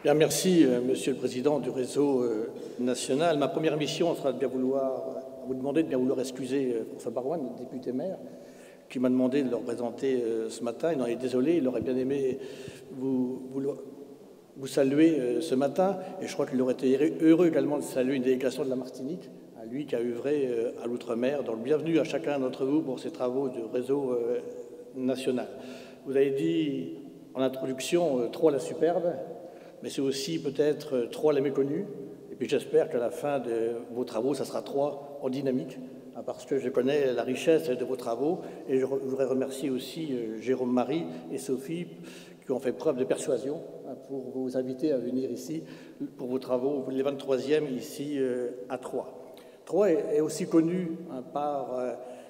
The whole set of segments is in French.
Bien, merci, Monsieur le Président du réseau national. Ma première mission sera de vous demander de bien vouloir excuser François Baroin, notre député maire, qui m'a demandé de le représenter ce matin. Il en est désolé, il aurait bien aimé vous saluer ce matin, et je crois qu'il aurait été heureux également de saluer une délégation de la Martinique, à lui qui a œuvré à l'outre-mer. Donc, bienvenue à chacun d'entre vous pour ces travaux du réseau national. Vous avez dit en introduction Troyes la superbe, mais c'est aussi peut-être Troyes la méconnue. Et puis j'espère qu'à la fin de vos travaux, ça sera Troyes en dynamique, parce que je connais la richesse de vos travaux. Et je voudrais remercier aussi Jérôme Marie et Sophie qui ont fait preuve de persuasion pour vous inviter à venir ici pour vos travaux, les 23e ici à Troyes. Troyes est aussi connue par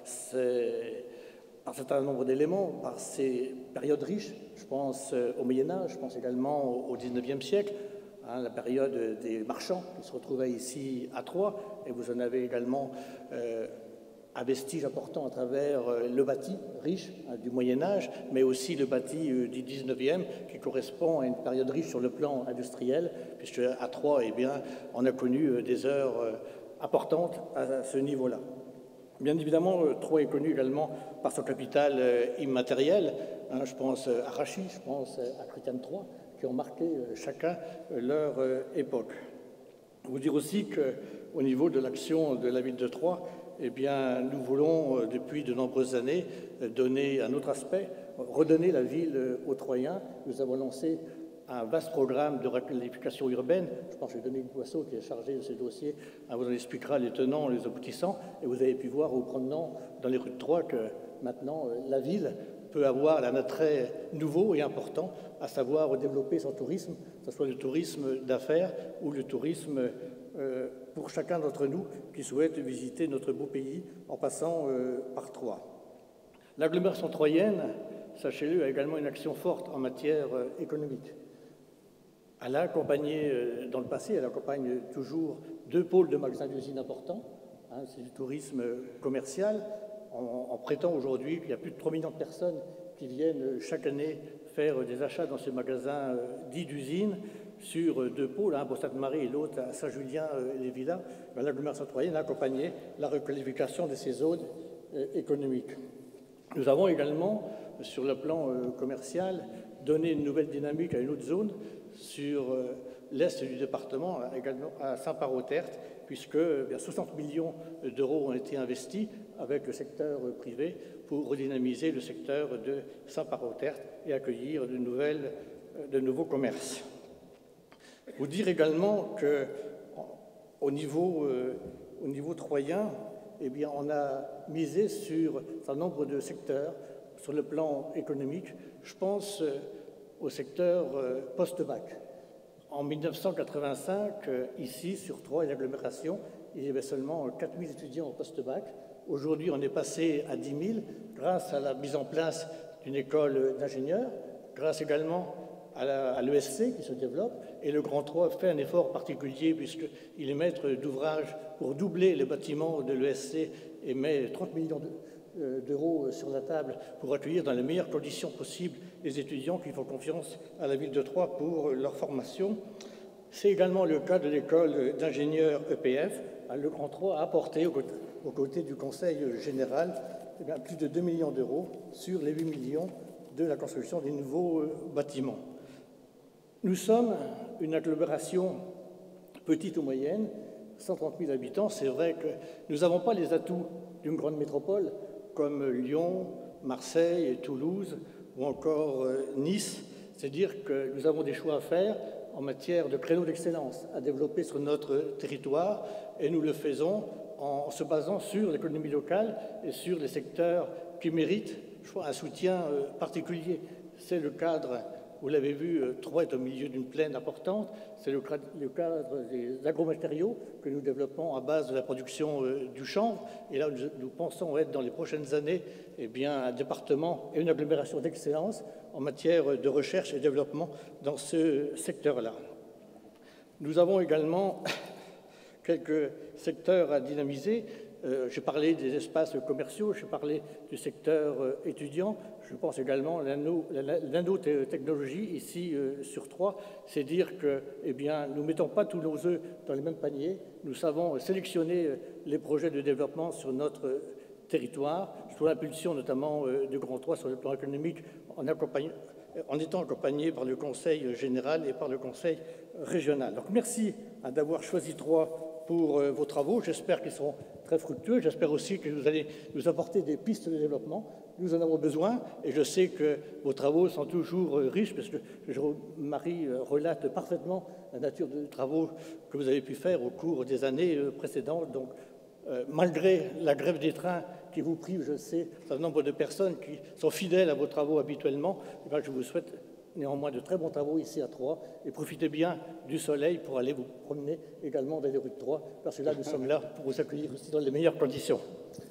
un certain nombre d'éléments, par ses périodes riches. Je pense au Moyen-Âge, je pense également au XIXe siècle, la période des marchands qui se retrouvaient ici à Troyes, et vous en avez également un vestige important à travers le bâti riche du Moyen-Âge, mais aussi le bâti du XIXe qui correspond à une période riche sur le plan industriel, puisque à Troyes, eh bien, on a connu des heures importantes à ce niveau-là. Bien évidemment, Troyes est connu également par son capital immatériel. Je pense à Rachis, je pense à Chrétien de Troyes, qui ont marqué chacun leur époque. Vous dire aussi qu'au niveau de l'action de la ville de Troyes, eh bien, nous voulons, depuis de nombreuses années, donner un autre aspect, redonner la ville aux Troyens. Nous avons lancé un vaste programme de requalification urbaine. Je pense que Dominique Boisseau, qui est chargé de ces dossiers, vous en expliquera les tenants, les aboutissants. Et vous avez pu voir au promenant dans les rues de Troyes que maintenant, la ville peut avoir un attrait nouveau et important, à savoir développer son tourisme, que ce soit le tourisme d'affaires ou le tourisme pour chacun d'entre nous qui souhaite visiter notre beau pays en passant par Troyes. L'agglomération troyenne, sachez-le, a également une action forte en matière économique. Elle a accompagné, dans le passé, elle accompagne toujours 2 pôles de magasins d'usines importants. C'est du tourisme commercial. On prétend aujourd'hui qu'il y a plus de 3 millions de personnes qui viennent chaque année faire des achats dans ces magasins dits d'usines sur 2 pôles, un pour Sainte-Marie et l'autre à Saint-Julien-les-Villas. L'agglomération troyenne a accompagné la requalification de ces zones économiques. Nous avons également, sur le plan commercial, donné une nouvelle dynamique à une autre zone sur l'est du département, également à Saint-Parot-Tertre, puisque 60 millions d'euros ont été investis avec le secteur privé pour redynamiser le secteur de Saint-Parot-Tertre et accueillir de nouveaux commerces. Vous dire également qu'au niveau troyen, eh bien, on a misé sur un certain nombre de secteurs sur le plan économique. Je pense au secteur post-bac. En 1985, ici, sur Troyes et l'agglomération, il y avait seulement 4 000 étudiants au post-bac. Aujourd'hui, on est passé à 10 000 grâce à la mise en place d'une école d'ingénieurs, grâce également à l'ESC qui se développe. Et le Grand Troyes fait un effort particulier puisqu'il est maître d'ouvrage pour doubler le bâtiment de l'ESC et met 30 millions d'euros sur la table pour accueillir dans les meilleures conditions possibles les étudiants qui font confiance à la ville de Troyes pour leur formation. C'est également le cas de l'école d'ingénieurs EPF. Le Grand Troyes a apporté, aux côtés du Conseil général, plus de 2 millions d'euros sur les 8 millions de la construction des nouveaux bâtiments. Nous sommes une agglomération petite ou moyenne, 130 000 habitants. C'est vrai que nous n'avons pas les atouts d'une grande métropole comme Lyon, Marseille, Toulouse ou encore Nice. C'est-à-dire que nous avons des choix à faire en matière de créneaux d'excellence à développer sur notre territoire, et nous le faisons en se basant sur l'économie locale et sur les secteurs qui méritent, je crois, un soutien particulier. C'est le cadre, vous l'avez vu, Troyes est au milieu d'une plaine importante, c'est le cadre des agromatériaux que nous développons à base de la production du chanvre. Et là, nous pensons être dans les prochaines années un département et une agglomération d'excellence en matière de recherche et développement dans ce secteur-là. Nous avons également quelques secteurs à dynamiser. J'ai parlé des espaces commerciaux, j'ai parlé du secteur étudiant. Je pense également à la nanotechnologie ici sur Troyes. C'est dire que, eh bien, nous ne mettons pas tous nos œufs dans le même panier. Nous savons sélectionner les projets de développement sur notre territoire, sous l'impulsion notamment du Grand Troyes sur le plan économique, en étant accompagné par le Conseil général et par le Conseil régional. Donc merci d'avoir choisi Troyes pour vos travaux. J'espère qu'ils seront très fructueux. J'espère aussi que vous allez nous apporter des pistes de développement. Nous en avons besoin et je sais que vos travaux sont toujours riches parce que Marie relate parfaitement la nature des travaux que vous avez pu faire au cours des années précédentes. Donc, malgré la grève des trains qui vous prive, je sais, un nombre de personnes qui sont fidèles à vos travaux habituellement, eh bien, je vous souhaite néanmoins de très bons travaux ici à Troyes et profitez bien du soleil pour aller vous promener également dans les rues de Troyes parce que là, nous sommes là pour vous accueillir aussi dans les meilleures conditions.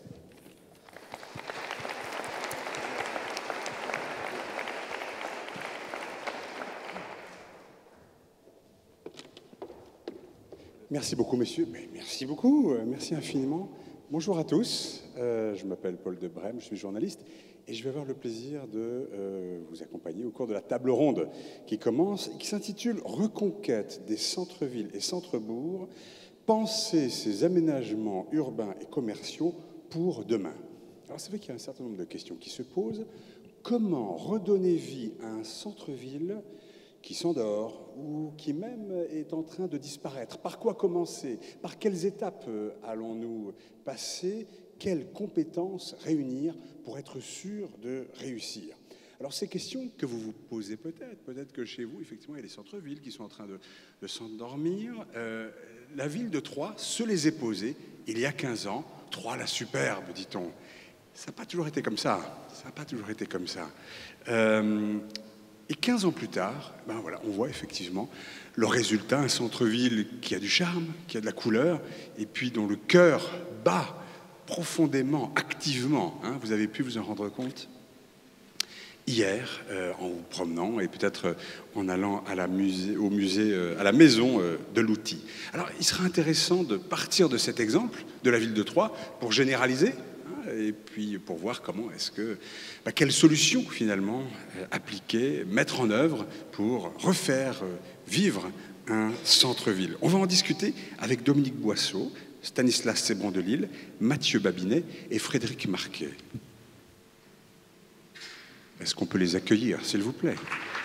Merci beaucoup, monsieur. Merci beaucoup, merci infiniment. Bonjour à tous, je m'appelle Paul de Brême, je suis journaliste et je vais avoir le plaisir de vous accompagner au cours de la table ronde qui commence et qui s'intitule « Reconquête des centres-villes et centres-bourgs, penser ces aménagements urbains et commerciaux pour demain ». Alors c'est vrai qu'il y a un certain nombre de questions qui se posent. Comment redonner vie à un centre-ville qui s'endort ou qui même est en train de disparaître? Par quoi commencer? Par quelles étapes allons-nous passer? Quelles compétences réunir pour être sûr de réussir? Alors ces questions que vous vous posez peut-être que chez vous, effectivement, il y a des centres-villes qui sont en train de s'endormir. La ville de Troyes se les est posées il y a 15 ans. Troyes la superbe, dit-on. Ça n'a pas toujours été comme ça. Ça n'a pas toujours été comme ça. Et 15 ans plus tard, ben voilà, on voit effectivement le résultat, un centre-ville qui a du charme, qui a de la couleur, et puis dont le cœur bat profondément, activement. Hein, vous avez pu vous en rendre compte hier, en vous promenant, et peut-être en allant à la à la maison de l'outil. Alors, il sera intéressant de partir de cet exemple de la ville de Troyes pour généraliser, et puis pour voir comment est-ce que, quelles solutions finalement appliquer, mettre en œuvre pour refaire vivre un centre-ville. On va en discuter avec Dominique Boisseau, Stanislas Sébron de Lille, Mathieu Babinet et Frédéric Marquet. Est-ce qu'on peut les accueillir, s'il vous plaît?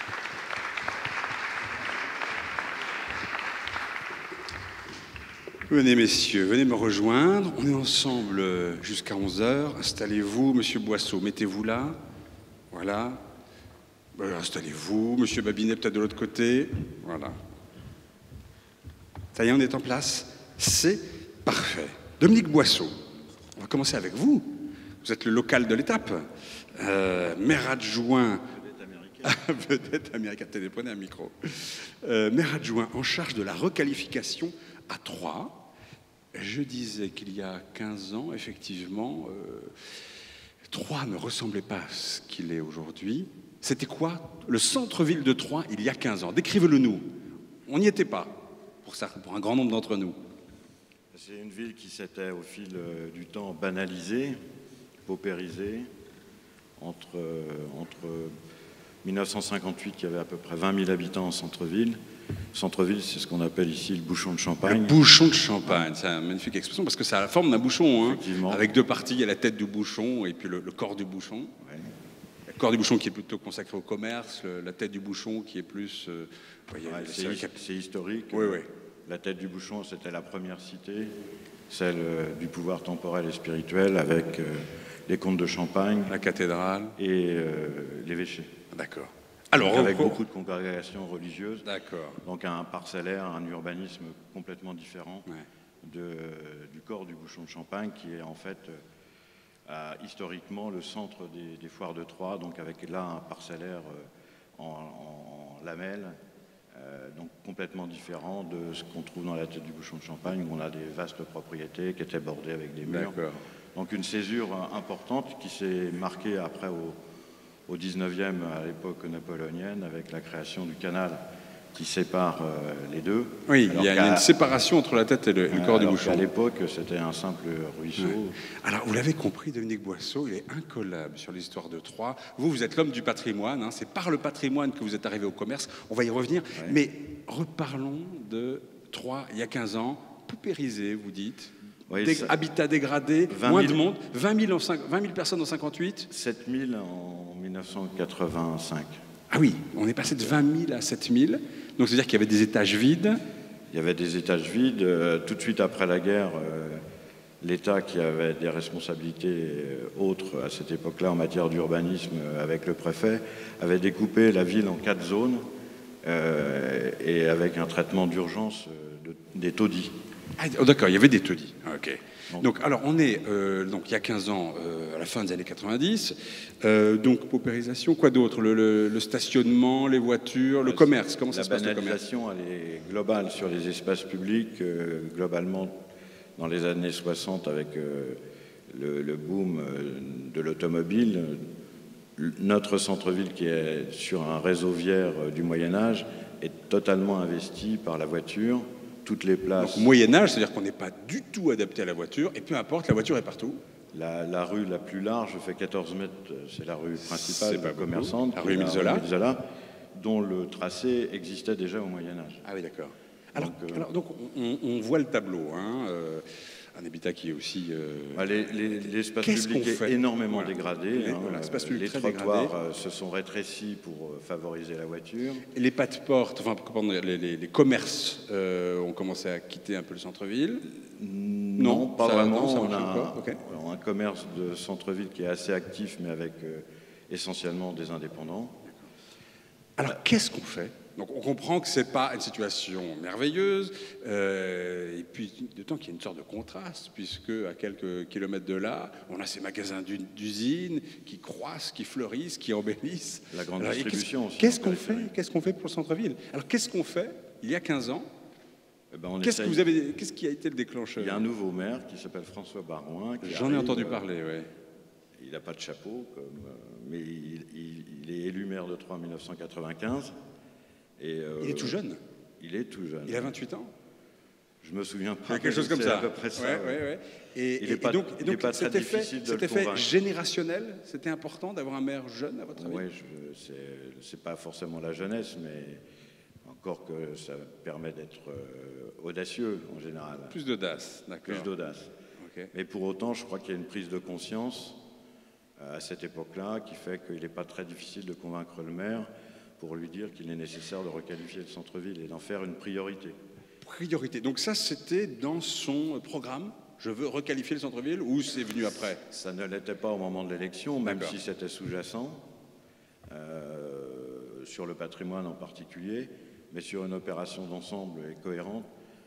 Venez, messieurs, venez me rejoindre. On est ensemble jusqu'à 11h. Installez-vous, monsieur Boisseau, mettez-vous là. Voilà. Installez-vous. Monsieur Babinet, peut-être de l'autre côté. Voilà. Ça y est, on est en place. C'est parfait. Dominique Boisseau, on va commencer avec vous. Vous êtes le local de l'étape. Maire adjoint. Vedette américaine. Téléphonez un micro. Maire adjoint en charge de la requalification à Troyes. Je disais qu'il y a 15 ans, effectivement, Troyes ne ressemblait pas à ce qu'il est aujourd'hui. C'était quoi le centre-ville de Troyes il y a 15 ans? Décrivez-le nous. On n'y était pas, pour un grand nombre d'entre nous. C'est une ville qui s'était au fil du temps banalisée, paupérisée. Entre 1958, il y avait à peu près 20 000 habitants en centre-ville. Centre-ville, c'est ce qu'on appelle ici le bouchon de Champagne. Le bouchon de Champagne, c'est une magnifique expression parce que ça a la forme d'un bouchon, hein, avec deux parties, il y a la tête du bouchon et puis le corps du bouchon. Ouais. Le corps du bouchon qui est plutôt consacré au commerce, la tête du bouchon qui est plus... c'est historique. Oui, oui. La tête du bouchon, c'était la première cité, celle du pouvoir temporel et spirituel avec les comtes de Champagne, la cathédrale et l'évêché. D'accord. Alors, avec beaucoup de congrégations religieuses. D'accord. Donc un parcellaire, un urbanisme complètement différent du corps du bouchon de Champagne, qui est en fait historiquement le centre des foires de Troyes, donc avec là un parcellaire en lamelles, donc complètement différent de ce qu'on trouve dans la tête du bouchon de Champagne, où on a des vastes propriétés qui étaient bordées avec des murs. Donc une césure importante qui s'est marquée après au 19e, à l'époque napoléonienne, avec la création du canal qui sépare les deux. Oui, il y a une séparation entre la tête et le corps du bouchon. À l'époque, c'était un simple ruisseau. Ouais. Alors, vous l'avez compris, Dominique Boisseau, il est incollable sur l'histoire de Troyes. Vous êtes l'homme du patrimoine, hein, c'est par le patrimoine que vous êtes arrivé au commerce. On va y revenir. Ouais. Mais reparlons de Troyes, il y a 15 ans, paupérisé, vous dites. Oui, habitat dégradé, moins de monde, 20 000 personnes en 58. 7 000 en 1985. Ah oui, on est passé de 20 000 à 7 000. Donc, c'est-à-dire qu'il y avait des étages vides. Il y avait des étages vides. Tout de suite après la guerre, l'État, qui avait des responsabilités autres à cette époque-là en matière d'urbanisme avec le préfet, avait découpé la ville en 4 zones et avec un traitement d'urgence des taudis. Ah, oh, d'accord, il y avait des taudis. Ok. Donc, alors, on est donc, il y a 15 ans, à la fin des années 90. Donc, paupérisation, quoi d'autre? Le stationnement, les voitures, le commerce. Comment ça se passe, le commerce? La banalisation, elle est globale sur les espaces publics. Globalement, dans les années 60, avec le boom de l'automobile, notre centre-ville, qui est sur un réseau viaire du Moyen-Âge, est totalement investi par la voiture. Toutes les places. Donc, Moyen-Âge, c'est-à-dire qu'on n'est pas du tout adapté à la voiture, et peu importe, la voiture est partout. La rue la plus large fait 14 mètres, c'est la rue principale commerçante, la rue Émile Zola, dont le tracé existait déjà au Moyen-Âge. Ah oui, d'accord. Donc on voit le tableau, hein, un habitat qui est aussi... L'espace public est énormément dégradé. Les trottoirs se sont rétrécis pour favoriser la voiture. Et les pas de porte, enfin, les commerces ont commencé à quitter un peu le centre-ville? Non, pas vraiment. On a un commerce de centre-ville qui est assez actif, mais avec essentiellement des indépendants. Alors, qu'est-ce qu'on fait? Donc, on comprend que ce n'est pas une situation merveilleuse, et puis d'autant qu'il y a une sorte de contraste, puisque à quelques kilomètres de là, on a ces magasins d'usines qui croissent, qui fleurissent, qui embellissent. La grande distribution aussi. Qu'est-ce qu'on fait? Qu'est-ce qu'on fait pour le centre-ville? Alors, qu'est-ce qu'on fait il y a 15 ans? Qu'est-ce qui a été le déclencheur? Il y a un nouveau maire qui s'appelle François Barouin. J'en ai entendu parler, oui. Il n'a pas de chapeau, mais il est élu maire de Troyes en 1995. Il est tout jeune. Il est tout jeune. Il a 28 ans. Je me souviens pas. Quelque chose comme ça. À peu près ça. Ouais. Et donc cet effet générationnel, c'était important d'avoir un maire jeune, à votre avis? Oui, c'est pas forcément la jeunesse, mais encore que ça permet d'être audacieux en général. Plus d'audace, d'accord. Plus d'audace. Okay. Mais pour autant, je crois qu'il y a une prise de conscience à cette époque-là qui fait qu'il n'est pas très difficile de convaincre le maire pour lui dire qu'il est nécessaire de requalifier le centre-ville et d'en faire une priorité. Priorité. Donc ça, c'était dans son programme? Je veux requalifier le centre-ville, ou c'est venu après? Ça ne l'était pas au moment de l'élection, même si c'était sous-jacent, sur le patrimoine en particulier, mais sur une opération d'ensemble et cohérente,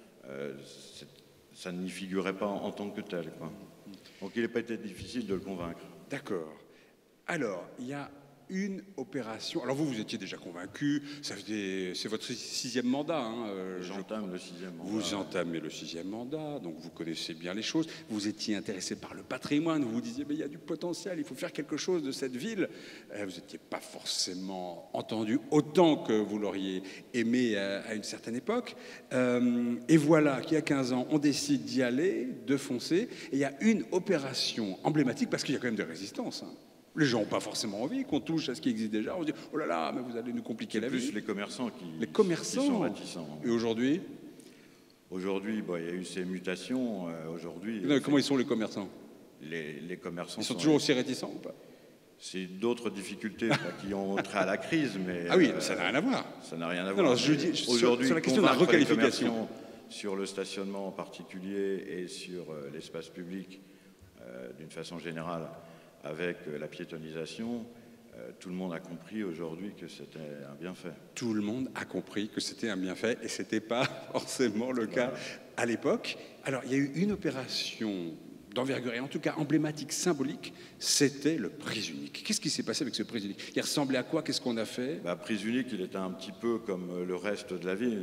ça n'y figurait pas en tant que tel, quoi. Donc il n'a pas été difficile de le convaincre. D'accord. Alors, il y a une opération. Alors vous étiez déjà convaincu, c'est votre 6e mandat. Hein, J'entame le 6e mandat. Vous entamez le 6e mandat, donc vous connaissez bien les choses. Vous étiez intéressé par le patrimoine, vous vous disiez, mais il y a du potentiel, il faut faire quelque chose de cette ville. Vous n'étiez pas forcément entendu autant que vous l'auriez aimé à une certaine époque. Et voilà qu'il y a 15 ans, on décide d'y aller, de foncer, et il y a une opération emblématique, parce qu'il y a quand même des résistances, hein. Les gens n'ont pas forcément envie qu'on touche à ce qui existe déjà. On se dit, oh là là, mais vous allez nous compliquer la vie. C'est plus les commerçants qui sont réticents. Et aujourd'hui? Aujourd'hui, il y a eu ces mutations. Comment ils sont, les commerçants? Les commerçants ils sont toujours aussi réticents ou pas? C'est d'autres difficultés qui ont trait à la crise. Mais, ah oui, ça n'a rien à voir. Ça n'a rien à voir. Je dis, aujourd'hui, sur la question de la requalification. Sur le stationnement en particulier et sur l'espace public d'une façon générale, avec la piétonisation, tout le monde a compris aujourd'hui que c'était un bienfait. Tout le monde a compris que c'était un bienfait et ce n'était pas forcément le cas à l'époque. Alors, il y a eu une opération d'envergure, et en tout cas emblématique, symbolique, c'était le prix unique. Qu'est-ce qui s'est passé avec ce prix unique? Il ressemblait à quoi? Qu'est-ce qu'on a fait? Prix unique, il était un petit peu comme le reste de la ville.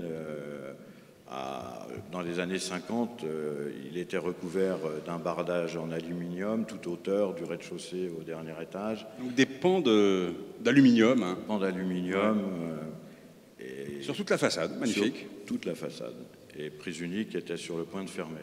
Dans les années 50, il était recouvert d'un bardage en aluminium, toute hauteur, du rez-de-chaussée au dernier étage. Donc des pans d'aluminium. Pans d'aluminium. Et sur toute la façade, magnifique. Sur toute la façade. Et Prise Unique était sur le point de fermer.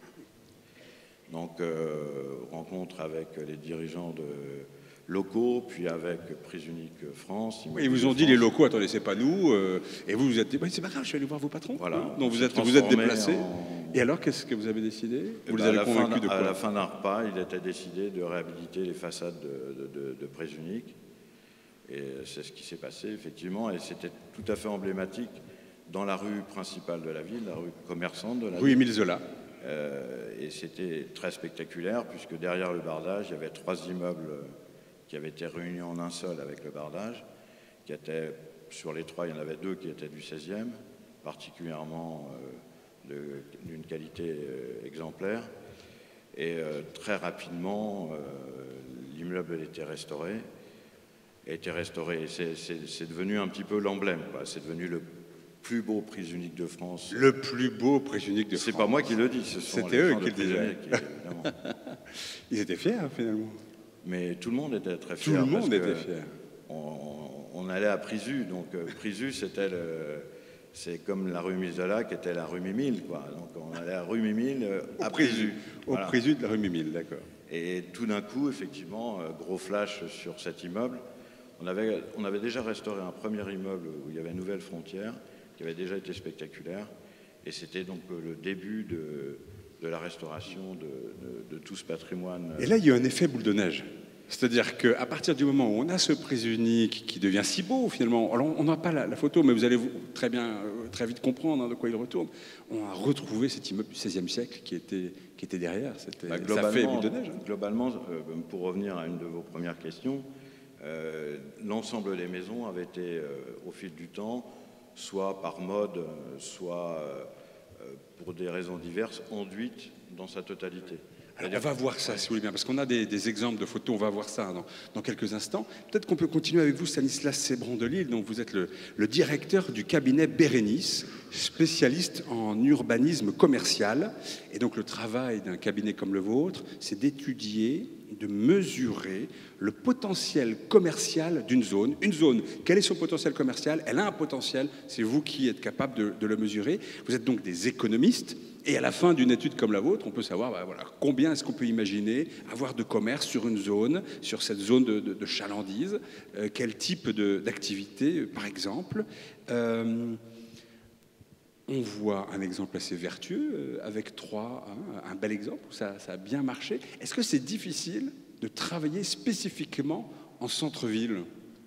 Donc, rencontre avec les dirigeants locaux, puis avec Prise Unique France. Oui, ils vous ont dit, les locaux, attendez, c'est pas nous. Et vous vous êtes dit, bah, c'est pas grave, je suis allé voir vos patrons. Voilà. Donc vous êtes déplacé. Et alors, qu'est-ce que vous avez décidé? Vous les avez convaincus de quoi? À la fin d'un repas, il était décidé de réhabiliter les façades de Prise Unique. Et c'est ce qui s'est passé, effectivement. Et c'était tout à fait emblématique dans la rue principale de la ville, la rue commerçante de la ville. Rue Émile Zola. Et c'était très spectaculaire, puisque derrière le bardage, il y avait 3 immeubles qui avaient été réunis en un seul avec le bardage, qui étaient, sur les 3, il y en avait 2 qui étaient du 16e, particulièrement d'une qualité exemplaire. Et très rapidement, l'immeuble a été restauré. C'est devenu un petit peu l'emblème. C'est devenu le plus beau Prise Unique de France. Le plus beau Prise Unique de France. C'est pas moi qui le dis, ce sont c'était les eux gens qui de le Prise disaient. Unique, évidemment. Ils étaient fiers, finalement. Mais tout le monde était très Tout fier. le monde était fier. On allait à Prisu, donc Prisu, c'est comme la rue Misola qui était la rue Mimile, quoi. Donc on allait à rue Mimile à Prisu. Au Voilà. Prisu de la rue Mimile, d'accord. Et tout d'un coup, effectivement, gros flash sur cet immeuble. On avait déjà restauré un premier immeuble où il y avait Nouvelle Frontière, qui avait déjà été spectaculaire. Et c'était donc le début de la restauration de tout ce patrimoine. Et là, il y a un effet boule de neige. C'est-à-dire qu'à partir du moment où on a ce Prise Unique qui devient si beau, finalement, alors on n'a pas la photo, mais vous allez très vite comprendre de quoi il retourne, on a retrouvé cet immeuble du XVIe siècle qui était derrière. Ça fait boule de neige. Globalement, pour revenir à une de vos premières questions, l'ensemble des maisons avait été, au fil du temps, soit par mode, soit pour des raisons diverses, enduites dans sa totalité. Alors, on va voir ça, si vous voulez bien, parce qu'on a des exemples de photos, on va voir ça dans quelques instants. Peut-être qu'on peut continuer avec vous, Stanislas Sébron-Delille, donc vous êtes le directeur du cabinet Bérénice, spécialiste en urbanisme commercial. Et donc le travail d'un cabinet comme le vôtre, c'est d'étudier, de mesurer le potentiel commercial d'une zone. Une zone, quel est son potentiel commercial? Elle a un potentiel, c'est vous qui êtes capable de le mesurer. Vous êtes donc des économistes. Et à la fin d'une étude comme la vôtre, on peut savoir combien est-ce qu'on peut imaginer avoir de commerce sur une zone, sur cette zone de chalandise, quel type d'activité, par exemple. On voit un exemple assez vertueux avec Troyes, un bel exemple où ça a bien marché. Est-ce que c'est difficile de travailler spécifiquement en centre-ville?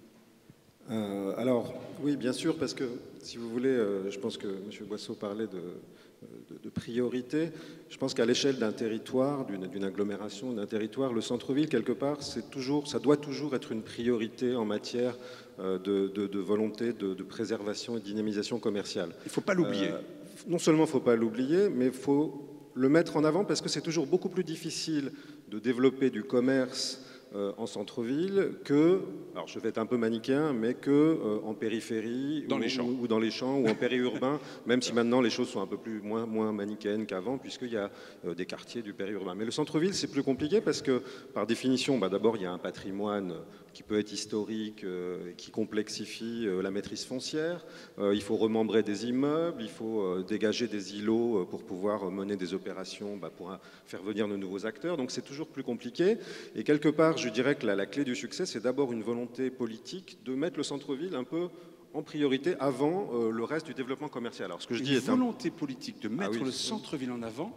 Alors, oui, bien sûr, parce que, si vous voulez, je pense que M. Boisseau parlait de priorité. Je pense qu'à l'échelle d'un territoire, d'une agglomération, d'un territoire, le centre-ville, quelque part, ça doit toujours être une priorité en matière de volonté de préservation et de dynamisation commerciale. Il ne faut pas l'oublier. Non seulement il ne faut pas l'oublier, mais il faut le mettre en avant parce que c'est toujours beaucoup plus difficile de développer du commerce en centre-ville que, alors je vais être un peu manichéen, mais en périphérie ou dans les champs ou en périurbain, même si maintenant les choses sont un peu moins manichéennes qu'avant, puisqu'il y a des quartiers du périurbain. Mais le centre-ville, c'est plus compliqué parce que, par définition, d'abord, il y a un patrimoine qui peut être historique, qui complexifie la maîtrise foncière. Il faut remembrer des immeubles, il faut dégager des îlots pour pouvoir mener des opérations, pour faire venir de nouveaux acteurs. Donc c'est toujours plus compliqué. Et quelque part, je dirais que la clé du succès, c'est d'abord une volonté politique de mettre le centre-ville un peu en priorité avant le reste du développement commercial. Alors, ce que je dis est une volonté politique de mettre le centre-ville en avant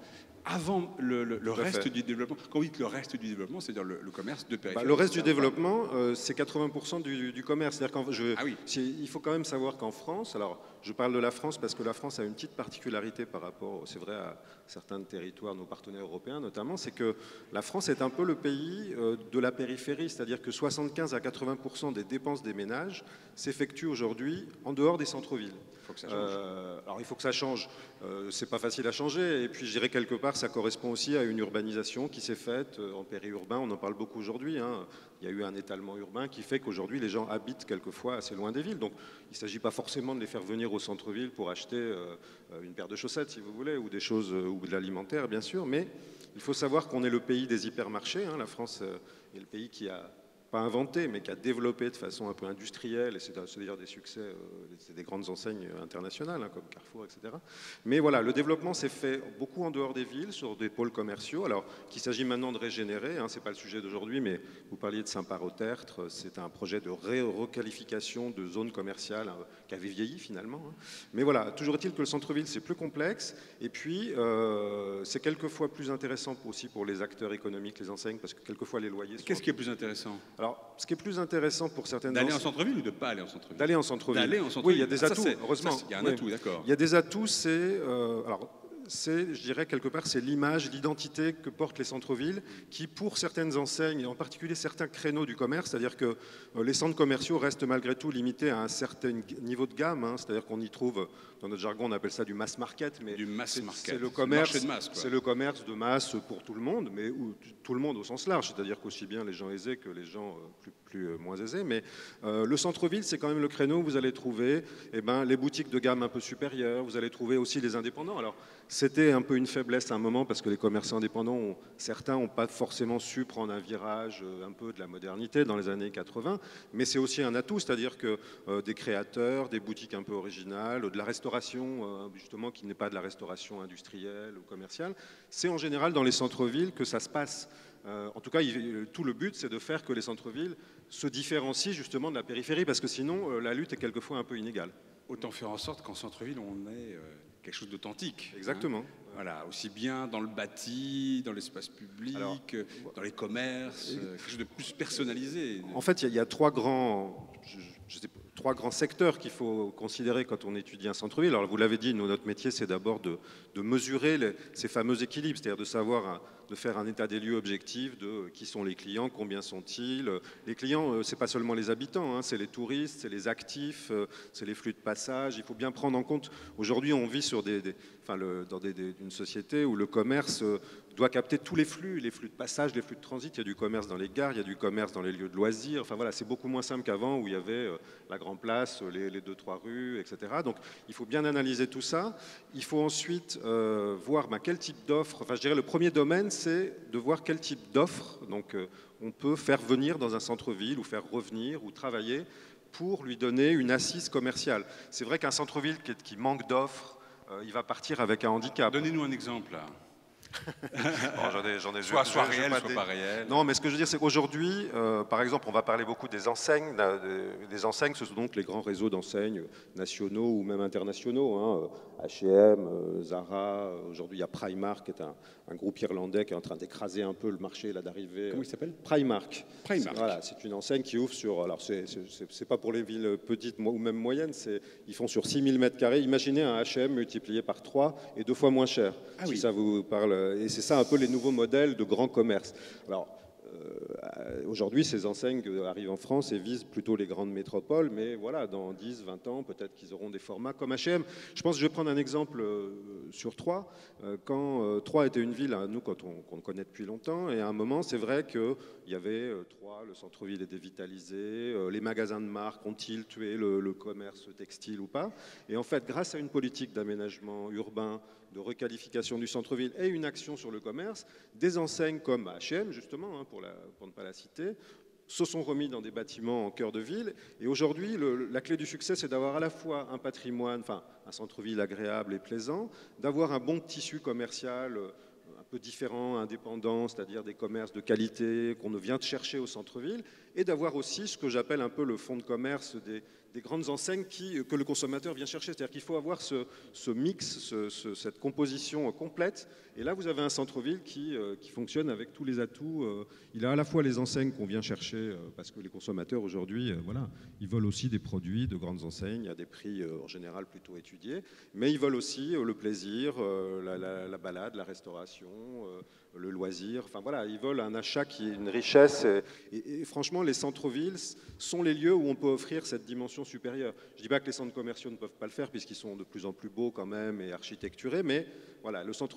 le reste du développement. Quand vous dites le reste du développement, c'est-à-dire le commerce de périphérie. Le reste du développement, c'est 80% du commerce. Il faut quand même savoir qu'en France, alors je parle de la France parce que la France a une petite particularité par rapport, c'est vrai, à certains territoires, nos partenaires européens notamment, c'est que la France est un peu le pays de la périphérie, c'est-à-dire que 75 à 80% des dépenses des ménages s'effectuent aujourd'hui en dehors des centres-villes. Il faut que ça change. Alors il faut que ça change. C'est pas facile à changer. Et puis je dirais quelque part, ça correspond aussi à une urbanisation qui s'est faite en périurbain. On en parle beaucoup aujourd'hui. Il y a eu un étalement urbain qui fait qu'aujourd'hui les gens habitent quelquefois assez loin des villes. Donc il ne s'agit pas forcément de les faire venir au centre-ville pour acheter une paire de chaussettes, si vous voulez, ou des choses, ou de l'alimentaire, bien sûr. Mais il faut savoir qu'on est le pays des hypermarchés. La France est le pays qui a pas inventé, mais qui a développé de façon un peu industrielle, et c'est d'ailleurs des succès, c'est des grandes enseignes internationales, hein, comme Carrefour, etc. Mais voilà, le développement s'est fait beaucoup en dehors des villes, sur des pôles commerciaux, alors qu'il s'agit maintenant de régénérer, hein, c'est pas le sujet d'aujourd'hui, mais vous parliez de Saint-Parot-Tertre, c'est un projet de requalification de zones commerciales qui avait vieilli finalement. Hein. Mais voilà, toujours est-il que le centre-ville, c'est plus complexe, et puis c'est quelquefois plus intéressant aussi pour les acteurs économiques, les enseignes, parce que quelquefois les loyers sont... Qu'est-ce qui est plus intéressant? Alors, ce qui est plus intéressant pour certaines... D'aller en centre-ville ou de ne pas aller en centre-ville? D'aller en centre-ville. D'aller en centre-ville. Oui, il y a des atouts, heureusement. Il y a un atout, d'accord. Il y a des atouts, je dirais quelque part, c'est l'image, l'identité que portent les centres-villes qui, pour certaines enseignes, et en particulier certains créneaux du commerce, c'est-à-dire que les centres commerciaux restent malgré tout limités à un certain niveau de gamme, hein, c'est-à-dire qu'on y trouve, dans notre jargon, on appelle ça du mass market, mais c'est le commerce, c'est le commerce de masse pour tout le monde, mais tout le monde au sens large, c'est-à-dire qu'aussi bien les gens aisés que les gens moins aisés, mais le centre-ville, c'est quand même le créneau où vous allez trouver les boutiques de gamme un peu supérieures, vous allez trouver aussi les indépendants. Alors, c'était un peu une faiblesse à un moment parce que les commerçants indépendants, certains n'ont pas forcément su prendre un virage un peu de la modernité dans les années 80, mais c'est aussi un atout, c'est-à-dire que des créateurs, des boutiques un peu originales, de la restauration, justement, qui n'est pas de la restauration industrielle ou commerciale, c'est en général dans les centres-villes que ça se passe. En tout cas, tout le but, c'est de faire que les centres-villes se différencient justement de la périphérie, parce que sinon, la lutte est quelquefois un peu inégale. Autant faire en sorte qu'en centre-ville, on ait quelque chose d'authentique. Exactement. Hein. Voilà, aussi bien dans le bâti, dans l'espace public, dans les commerces, quelque chose de plus personnalisé. En fait, il y a trois grands secteurs qu'il faut considérer quand on étudie un centre-ville. Alors, vous l'avez dit, notre métier, c'est d'abord de mesurer ces fameux équilibres, c'est-à-dire de savoir, de faire un état des lieux objectif de qui sont les clients, combien sont-ils. Les clients, c'est pas seulement les habitants, hein, c'est les touristes, c'est les actifs, c'est les flux de passage. Il faut bien prendre en compte. Aujourd'hui, on vit dans une société où le commerce doit capter tous les flux de passage, les flux de transit. Il y a du commerce dans les gares, il y a du commerce dans les lieux de loisirs. Enfin voilà, c'est beaucoup moins simple qu'avant où il y avait la Grand Place, les 2-3 rues, etc. Donc il faut bien analyser tout ça. Il faut ensuite voir quel type d'offre. Enfin, je dirais le premier domaine, c'est de voir quel type d'offre on peut faire venir dans un centre-ville ou faire revenir ou travailler pour lui donner une assise commerciale. C'est vrai qu'un centre-ville qui manque d'offres, il va partir avec un handicap. Donnez-nous un exemple là. J'en ai soit réel, soit pas réel. Non, mais ce que je veux dire, c'est qu'aujourd'hui, par exemple, on va parler beaucoup des enseignes. Des enseignes, ce sont donc les grands réseaux d'enseignes nationaux ou même internationaux. Hein, H&M, Zara. Aujourd'hui, il y a Primark, qui est un groupe irlandais qui est en train d'écraser un peu le marché là d'arrivée. Comment il s'appelle? Primark. Voilà, c'est une enseigne qui ouvre sur. Alors, c'est pas pour les villes petites ou même moyennes. Ils font sur 6000 m². Imaginez un H&M multiplié par 3 et 2 fois moins cher. Ah, si oui. ça vous parle. Et c'est ça un peu les nouveaux modèles de grand commerce. Alors, aujourd'hui, ces enseignes arrivent en France et visent plutôt les grandes métropoles, mais voilà, dans 10, 20 ans, peut-être qu'ils auront des formats comme H&M. Je pense que je vais prendre un exemple sur Troyes. Quand Troyes était une ville, nous, qu'on connaît depuis longtemps, et à un moment, c'est vrai qu'il y avait Troyes, le centre-ville est dévitalisé, les magasins de marque ont-ils tué le commerce textile ou pas? Et en fait, grâce à une politique d'aménagement urbain, de requalification du centre-ville et une action sur le commerce, des enseignes comme H&M, justement, hein, pour ne pas la citer, se sont remis dans des bâtiments en cœur de ville. Et aujourd'hui, la clé du succès, c'est d'avoir à la fois un patrimoine, enfin un centre-ville agréable et plaisant, d'avoir un bon tissu commercial un peu différent, indépendant, c'est-à-dire des commerces de qualité qu'on vient de chercher au centre-ville, et d'avoir aussi ce que j'appelle un peu le fonds de commerce des grandes enseignes que le consommateur vient chercher. C'est-à-dire qu'il faut avoir ce mix, cette composition complète. Et là, vous avez un centre-ville qui fonctionne avec tous les atouts. Il a à la fois les enseignes qu'on vient chercher, parce que les consommateurs aujourd'hui, voilà, ils veulent aussi des produits de grandes enseignes à des prix en général plutôt étudiés, mais ils veulent aussi le plaisir, la balade, la restauration, le loisir. Enfin voilà, ils veulent un achat qui est une richesse. Et franchement, les centres-villes sont les lieux où on peut offrir cette dimension supérieure. Je ne dis pas que les centres commerciaux ne peuvent pas le faire, puisqu'ils sont de plus en plus beaux quand même et architecturés, mais voilà, le centre-ville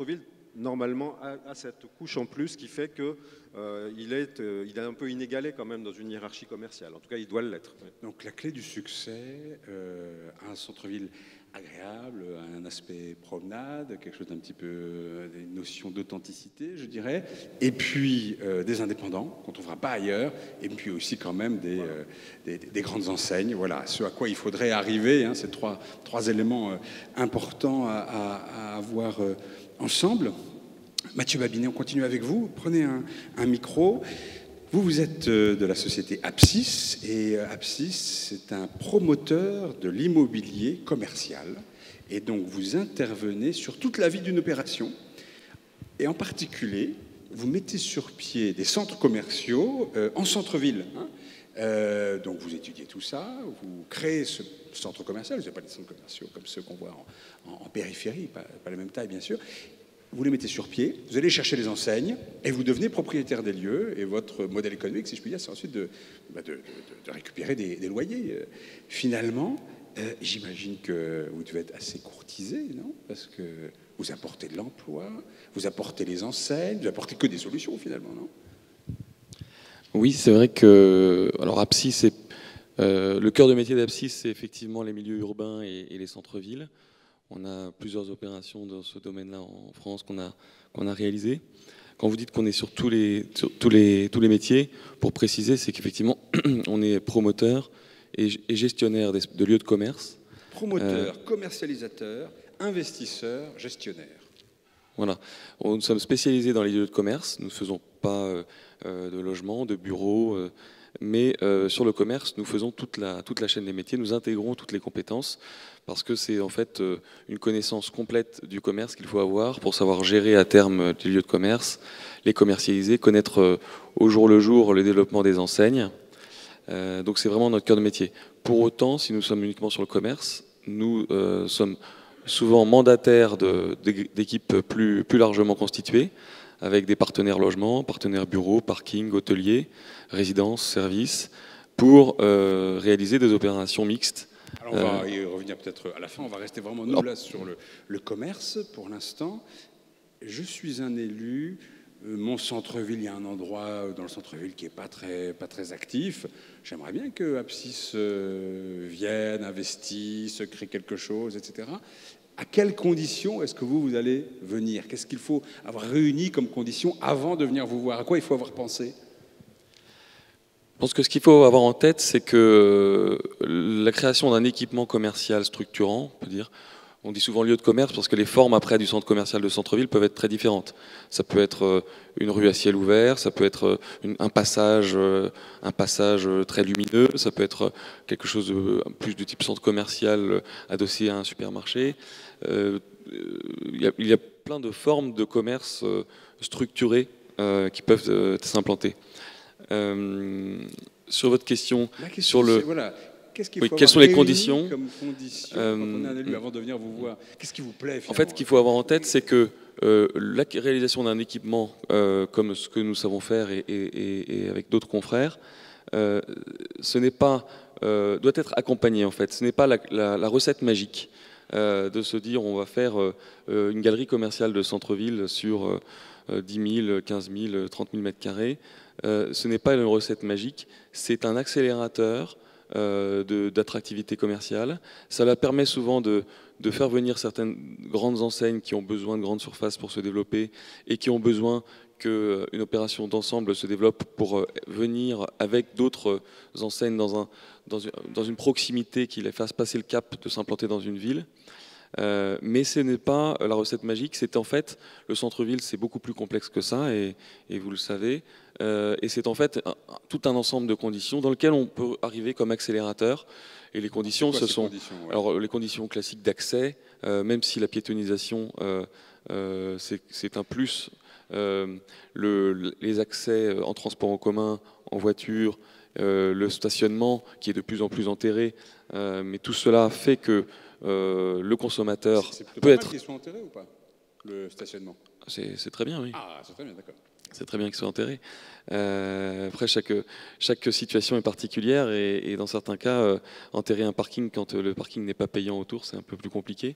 normalement, a cette couche en plus qui fait qu'il est un peu inégalé quand même dans une hiérarchie commerciale. En tout cas, il doit l'être. Ouais. Donc la clé du succès, un centre-ville agréable, un aspect promenade, quelque chose d'un petit peu, des notions d'authenticité, je dirais, et puis des indépendants qu'on ne trouvera pas ailleurs, et puis aussi quand même des grandes enseignes. Voilà, ce à quoi il faudrait arriver, hein, ces trois éléments importants à avoir ensemble. Mathieu Babinet, on continue avec vous. Prenez un micro. Vous êtes de la société Apsis, et Apsis, c'est un promoteur de l'immobilier commercial. Et donc, vous intervenez sur toute la vie d'une opération. Et en particulier, vous mettez sur pied des centres commerciaux en centre-ville. Hein. Donc, vous étudiez tout ça, vous créez ce centre commercial. Vous n'avez pas des centres commerciaux comme ceux qu'on voit en périphérie, pas la même taille, bien sûr. Vous les mettez sur pied, vous allez chercher les enseignes et vous devenez propriétaire des lieux. Et votre modèle économique, si je puis dire, c'est ensuite de récupérer des loyers. Finalement, j'imagine que vous devez être assez courtisé, non? Parce que vous apportez de l'emploi, vous apportez les enseignes, vous apportez que des solutions finalement, non? Oui, c'est vrai que alors Apsis, le cœur de métier d'Apsis, c'est effectivement les milieux urbains et les centres-villes. On a plusieurs opérations dans ce domaine-là en France qu'on a réalisées. Quand vous dites qu'on est sur tous les métiers, pour préciser, c'est qu'effectivement, on est promoteur et gestionnaire de lieux de commerce. Promoteur, commercialisateur, investisseur, gestionnaire. Voilà. Nous sommes spécialisés dans les lieux de commerce. Nous ne faisons pas de logement, de bureaux, mais sur le commerce, nous faisons toute la chaîne des métiers. Nous intégrons toutes les compétences parce que c'est en fait une connaissance complète du commerce qu'il faut avoir pour savoir gérer à terme les lieux de commerce, les commercialiser, connaître au jour le jour le développement des enseignes. Donc c'est vraiment notre cœur de métier. Pour autant, si nous sommes uniquement sur le commerce, nous sommes souvent mandataires d'équipes plus largement constituées, avec des partenaires logements, partenaires bureaux, parking, hôteliers, résidences, services, pour réaliser des opérations mixtes. Alors on va y revenir peut-être à la fin, on va rester vraiment nous là sur le commerce pour l'instant. Je suis un élu, mon centre-ville, il y a un endroit dans le centre-ville qui n'est pas très actif. J'aimerais bien que Apsis vienne, investisse, crée quelque chose, etc. À quelles conditions est-ce que vous allez venir? Qu'est-ce qu'il faut avoir réuni comme conditions avant de venir vous voir? À quoi il faut avoir pensé? Je pense que ce qu'il faut avoir en tête, c'est que la création d'un équipement commercial structurant, on peut dire, on dit souvent lieu de commerce parce que les formes après du centre commercial de centre-ville peuvent être très différentes. Ça peut être une rue à ciel ouvert, ça peut être un passage très lumineux, ça peut être quelque chose plus de type centre commercial adossé à un supermarché. Il y a plein de formes de commerce structurées qui peuvent s'implanter. Sur votre question, sur le... Voilà. Qu'est-ce qu'il faut quelles sont les conditions comme conditions quand on est un élu avant de venir vous voir? Qu'est-ce qui vous plaît finalement? En fait, ce qu'il faut avoir en tête, c'est que la réalisation d'un équipement comme ce que nous savons faire et avec d'autres confrères, ce n'est pas doit être accompagné en fait. Ce n'est pas la recette magique de se dire on va faire une galerie commerciale de centre-ville sur 10 000, 15 000, 30 000 mètres carrés. Ce n'est pas une recette magique, c'est un accélérateur d'attractivité commerciale. Cela permet souvent de faire venir certaines grandes enseignes qui ont besoin de grandes surfaces pour se développer et qui ont besoin qu'une opération d'ensemble se développe pour venir avec d'autres enseignes dans une proximité qui les fasse passer le cap de s'implanter dans une ville. Mais ce n'est pas la recette magique, c'est en fait, le centre-ville c'est beaucoup plus complexe que ça et vous le savez, et c'est en fait tout un ensemble de conditions dans lesquelles on peut arriver comme accélérateur, et les conditions ce sont alors les conditions classiques d'accès, même si la piétonisation c'est un plus, les accès en transport en commun, en voiture, le stationnement qui est de plus en plus enterré, mais tout cela fait que le consommateur peut être... Qu'ils soient enterrés ou pas, le stationnement? C'est très bien, oui. Ah, c'est très bien, d'accord. C'est très bien qu'ils soient enterrés. Après, chaque situation est particulière et dans certains cas, enterrer un parking quand le parking n'est pas payant autour, c'est un peu plus compliqué.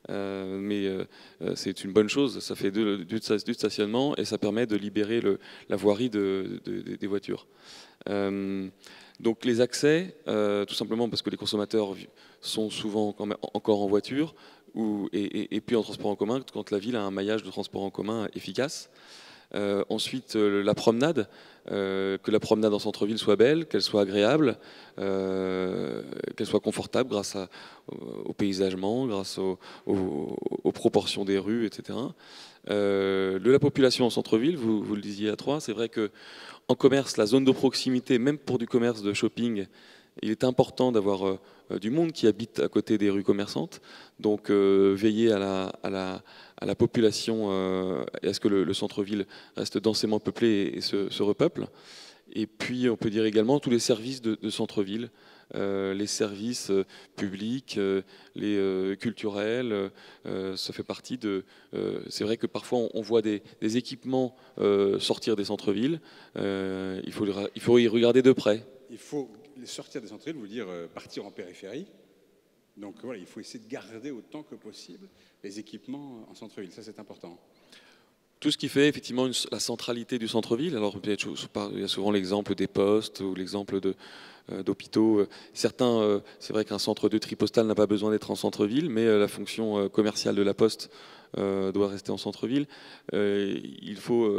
C'est une bonne chose, ça fait du stationnement et ça permet de libérer la voirie des voitures. Donc les accès, tout simplement parce que les consommateurs sont souvent quand même encore en voiture et puis en transport en commun quand la ville a un maillage de transport en commun efficace. Ensuite, la promenade, que la promenade en centre-ville soit belle, qu'elle soit agréable, qu'elle soit confortable grâce au paysagement, grâce aux proportions des rues, etc. De la population en centre-ville, vous le disiez à Troyes, c'est vrai qu'en commerce, la zone de proximité, même pour du commerce de shopping, il est important d'avoir du monde qui habite à côté des rues commerçantes. Donc veiller à la population et à ce que le centre-ville reste densément peuplé et se repeuple. Et puis on peut dire également tous les services de centre-ville, les services publics, les culturels, ça fait partie de... c'est vrai que parfois on voit des équipements sortir des centres-villes, il faut y regarder de près. Il faut sortir des centres-villes, vous dire partir en périphérie. Donc voilà, il faut essayer de garder autant que possible les équipements en centre-ville, ça c'est important. Tout ce qui fait effectivement la centralité du centre-ville. Alors il y a souvent l'exemple des postes ou l'exemple d'hôpitaux. Certains, c'est vrai qu'un centre de tri postal n'a pas besoin d'être en centre-ville, mais la fonction commerciale de la poste doit rester en centre-ville. Il faut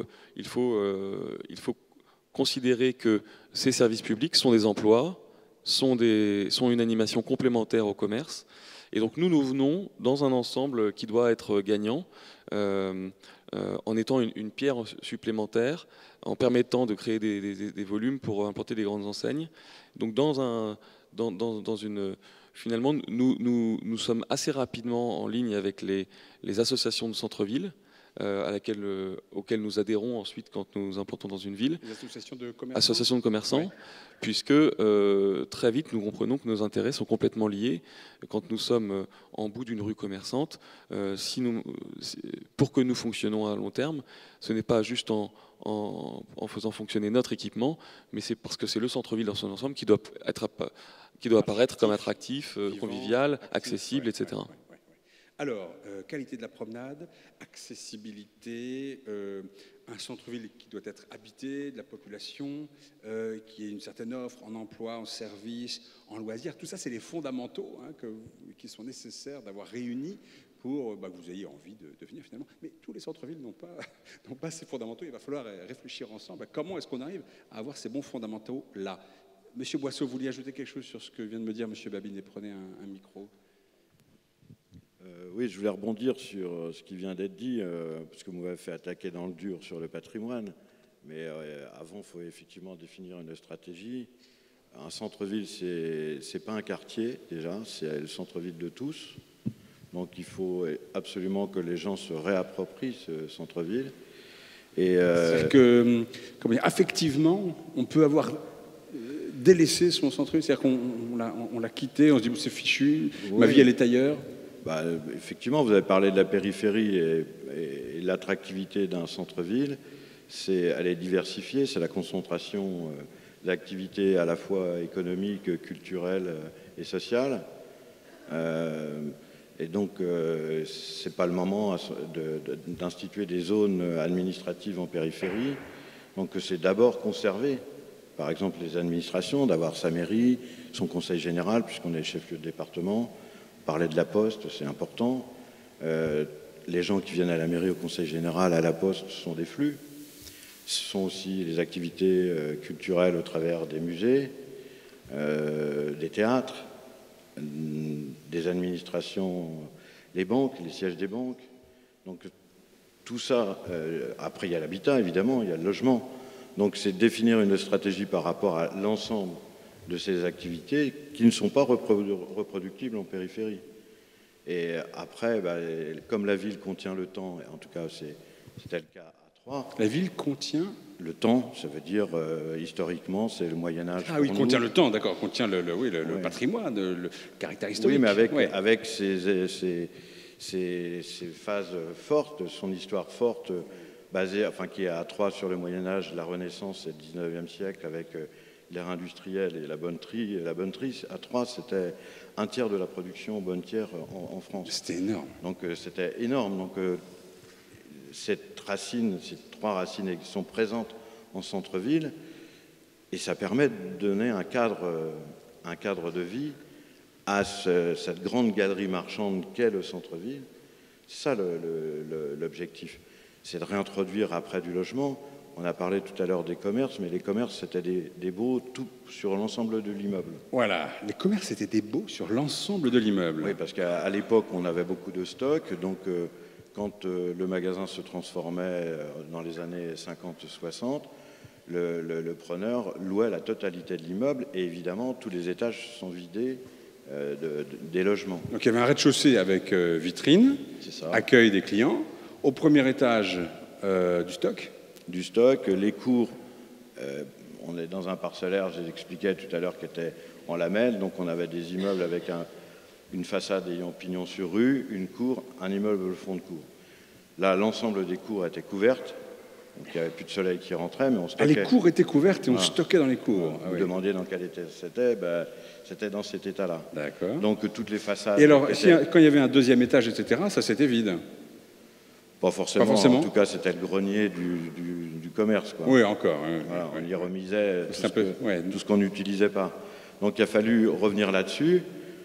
considérer que ces services publics sont des emplois, sont une animation complémentaire au commerce. Et donc nous venons dans un ensemble qui doit être gagnant, en étant une pierre supplémentaire, en permettant de créer des volumes pour implanter des grandes enseignes. Donc finalement, nous sommes assez rapidement en ligne avec les associations de centre-ville, auxquelles nous adhérons ensuite quand nous implantons dans une ville. Les associations de commerçants. Associations de commerçants, ouais. Puisque très vite nous comprenons que nos intérêts sont complètement liés. Quand nous sommes en bout d'une rue commerçante, pour que nous fonctionnons à long terme, ce n'est pas juste en faisant fonctionner notre équipement, mais c'est parce que c'est le centre-ville dans son ensemble qui doit apparaître comme attractif, convivial, accessible, etc. Ouais. Alors, qualité de la promenade, accessibilité, un centre-ville qui doit être habité, de la population, qui ait une certaine offre en emploi, en services, en loisirs. Tout ça, c'est les fondamentaux qui sont nécessaires d'avoir réunis pour que vous ayez envie de venir finalement. Mais tous les centres-villes n'ont pas ces fondamentaux. Il va falloir réfléchir ensemble à comment est-ce qu'on arrive à avoir ces bons fondamentaux-là. Monsieur Boisseau, vous vouliez ajouter quelque chose sur ce que vient de me dire Monsieur Babinet? Prenez un micro. Oui, je voulais rebondir sur ce qui vient d'être dit, parce que vous m'avez fait attaquer dans le dur sur le patrimoine. Mais avant, il faut effectivement définir une stratégie. Un centre-ville, c'est pas un quartier, déjà, c'est le centre-ville de tous. Donc il faut absolument que les gens se réapproprient ce centre-ville. C'est-à-dire que, affectivement, on peut avoir délaissé son centre-ville, c'est-à-dire qu'on l'a quitté, on se dit c'est fichu, oui. Ma vie elle est ailleurs. Effectivement, vous avez parlé de la périphérie et l'attractivité d'un centre-ville. Elle est diversifiée, c'est la concentration d'activités à la fois économiques, culturelles et sociales. Et donc, ce n'est pas le moment d'instituer des zones administratives en périphérie. Donc, c'est d'abord conserver, par exemple, les administrations, d'avoir sa mairie, son conseil général, puisqu'on est chef-lieu de département. Parler de la Poste, c'est important. Les gens qui viennent à la mairie, au conseil général, à la Poste, sont des flux. Ce sont aussi les activités culturelles au travers des musées, des théâtres, des administrations, les banques, les sièges des banques. Donc tout ça, après il y a l'habitat évidemment, il y a le logement. Donc c'est définir une stratégie par rapport à l'ensemble de ces activités qui ne sont pas reproductibles en périphérie. Et après, comme la ville contient le temps, et en tout cas c'était le cas à Troyes. La ville contient le temps, ça veut dire historiquement, c'est le Moyen-Âge. Ah oui, contient le temps, d'accord, contient le patrimoine, le caractère historique. Oui, mais avec ces phases fortes, son histoire forte, basée, qui est à Troyes sur le Moyen-Âge, la Renaissance et le 19e siècle, avec l'aire industrielle et la bonneterie. Et la bonneterie, à Troyes, c'était un tiers de la production bonnetière en France. C'était énorme. Donc c'était énorme. Donc ces 3 racines qui sont présentes en centre-ville, et ça permet de donner un cadre de vie à cette grande galerie marchande qu'est le centre-ville. C'est ça l'objectif. C'est de réintroduire après du logement. On a parlé tout à l'heure des commerces, mais les commerces, c'était des baux tout sur l'ensemble de l'immeuble. Voilà, les commerces étaient des baux sur l'ensemble de l'immeuble. Oui, parce qu'à l'époque, on avait beaucoup de stocks. Donc, quand le magasin se transformait dans les années 50-60, le preneur louait la totalité de l'immeuble. Et évidemment, tous les étages sont vidés des logements. Donc il y avait un rez-de-chaussée avec vitrine, accueil des clients. Au premier étage, du stock. Du stock, les cours, on est dans un parcellaire, je l'expliquais tout à l'heure, qui était en lamelles. Donc on avait des immeubles avec une façade ayant pignon sur rue, une cour, un immeuble au fond de cour. Là, l'ensemble des cours était couverte. Donc il n'y avait plus de soleil qui rentrait, mais on stockait. Les cours étaient couvertes et on stockait dans les cours. Vous demandiez dans quel état c'était, c'était dans cet état-là. D'accord. Donc toutes les façades... Et alors, quand il y avait un deuxième étage, etc., ça c'était vide? Pas forcément. En tout cas, c'était le grenier du commerce, quoi. Oui, encore. Voilà, on y remisait tout ce qu'on n'utilisait pas. Donc il a fallu revenir là-dessus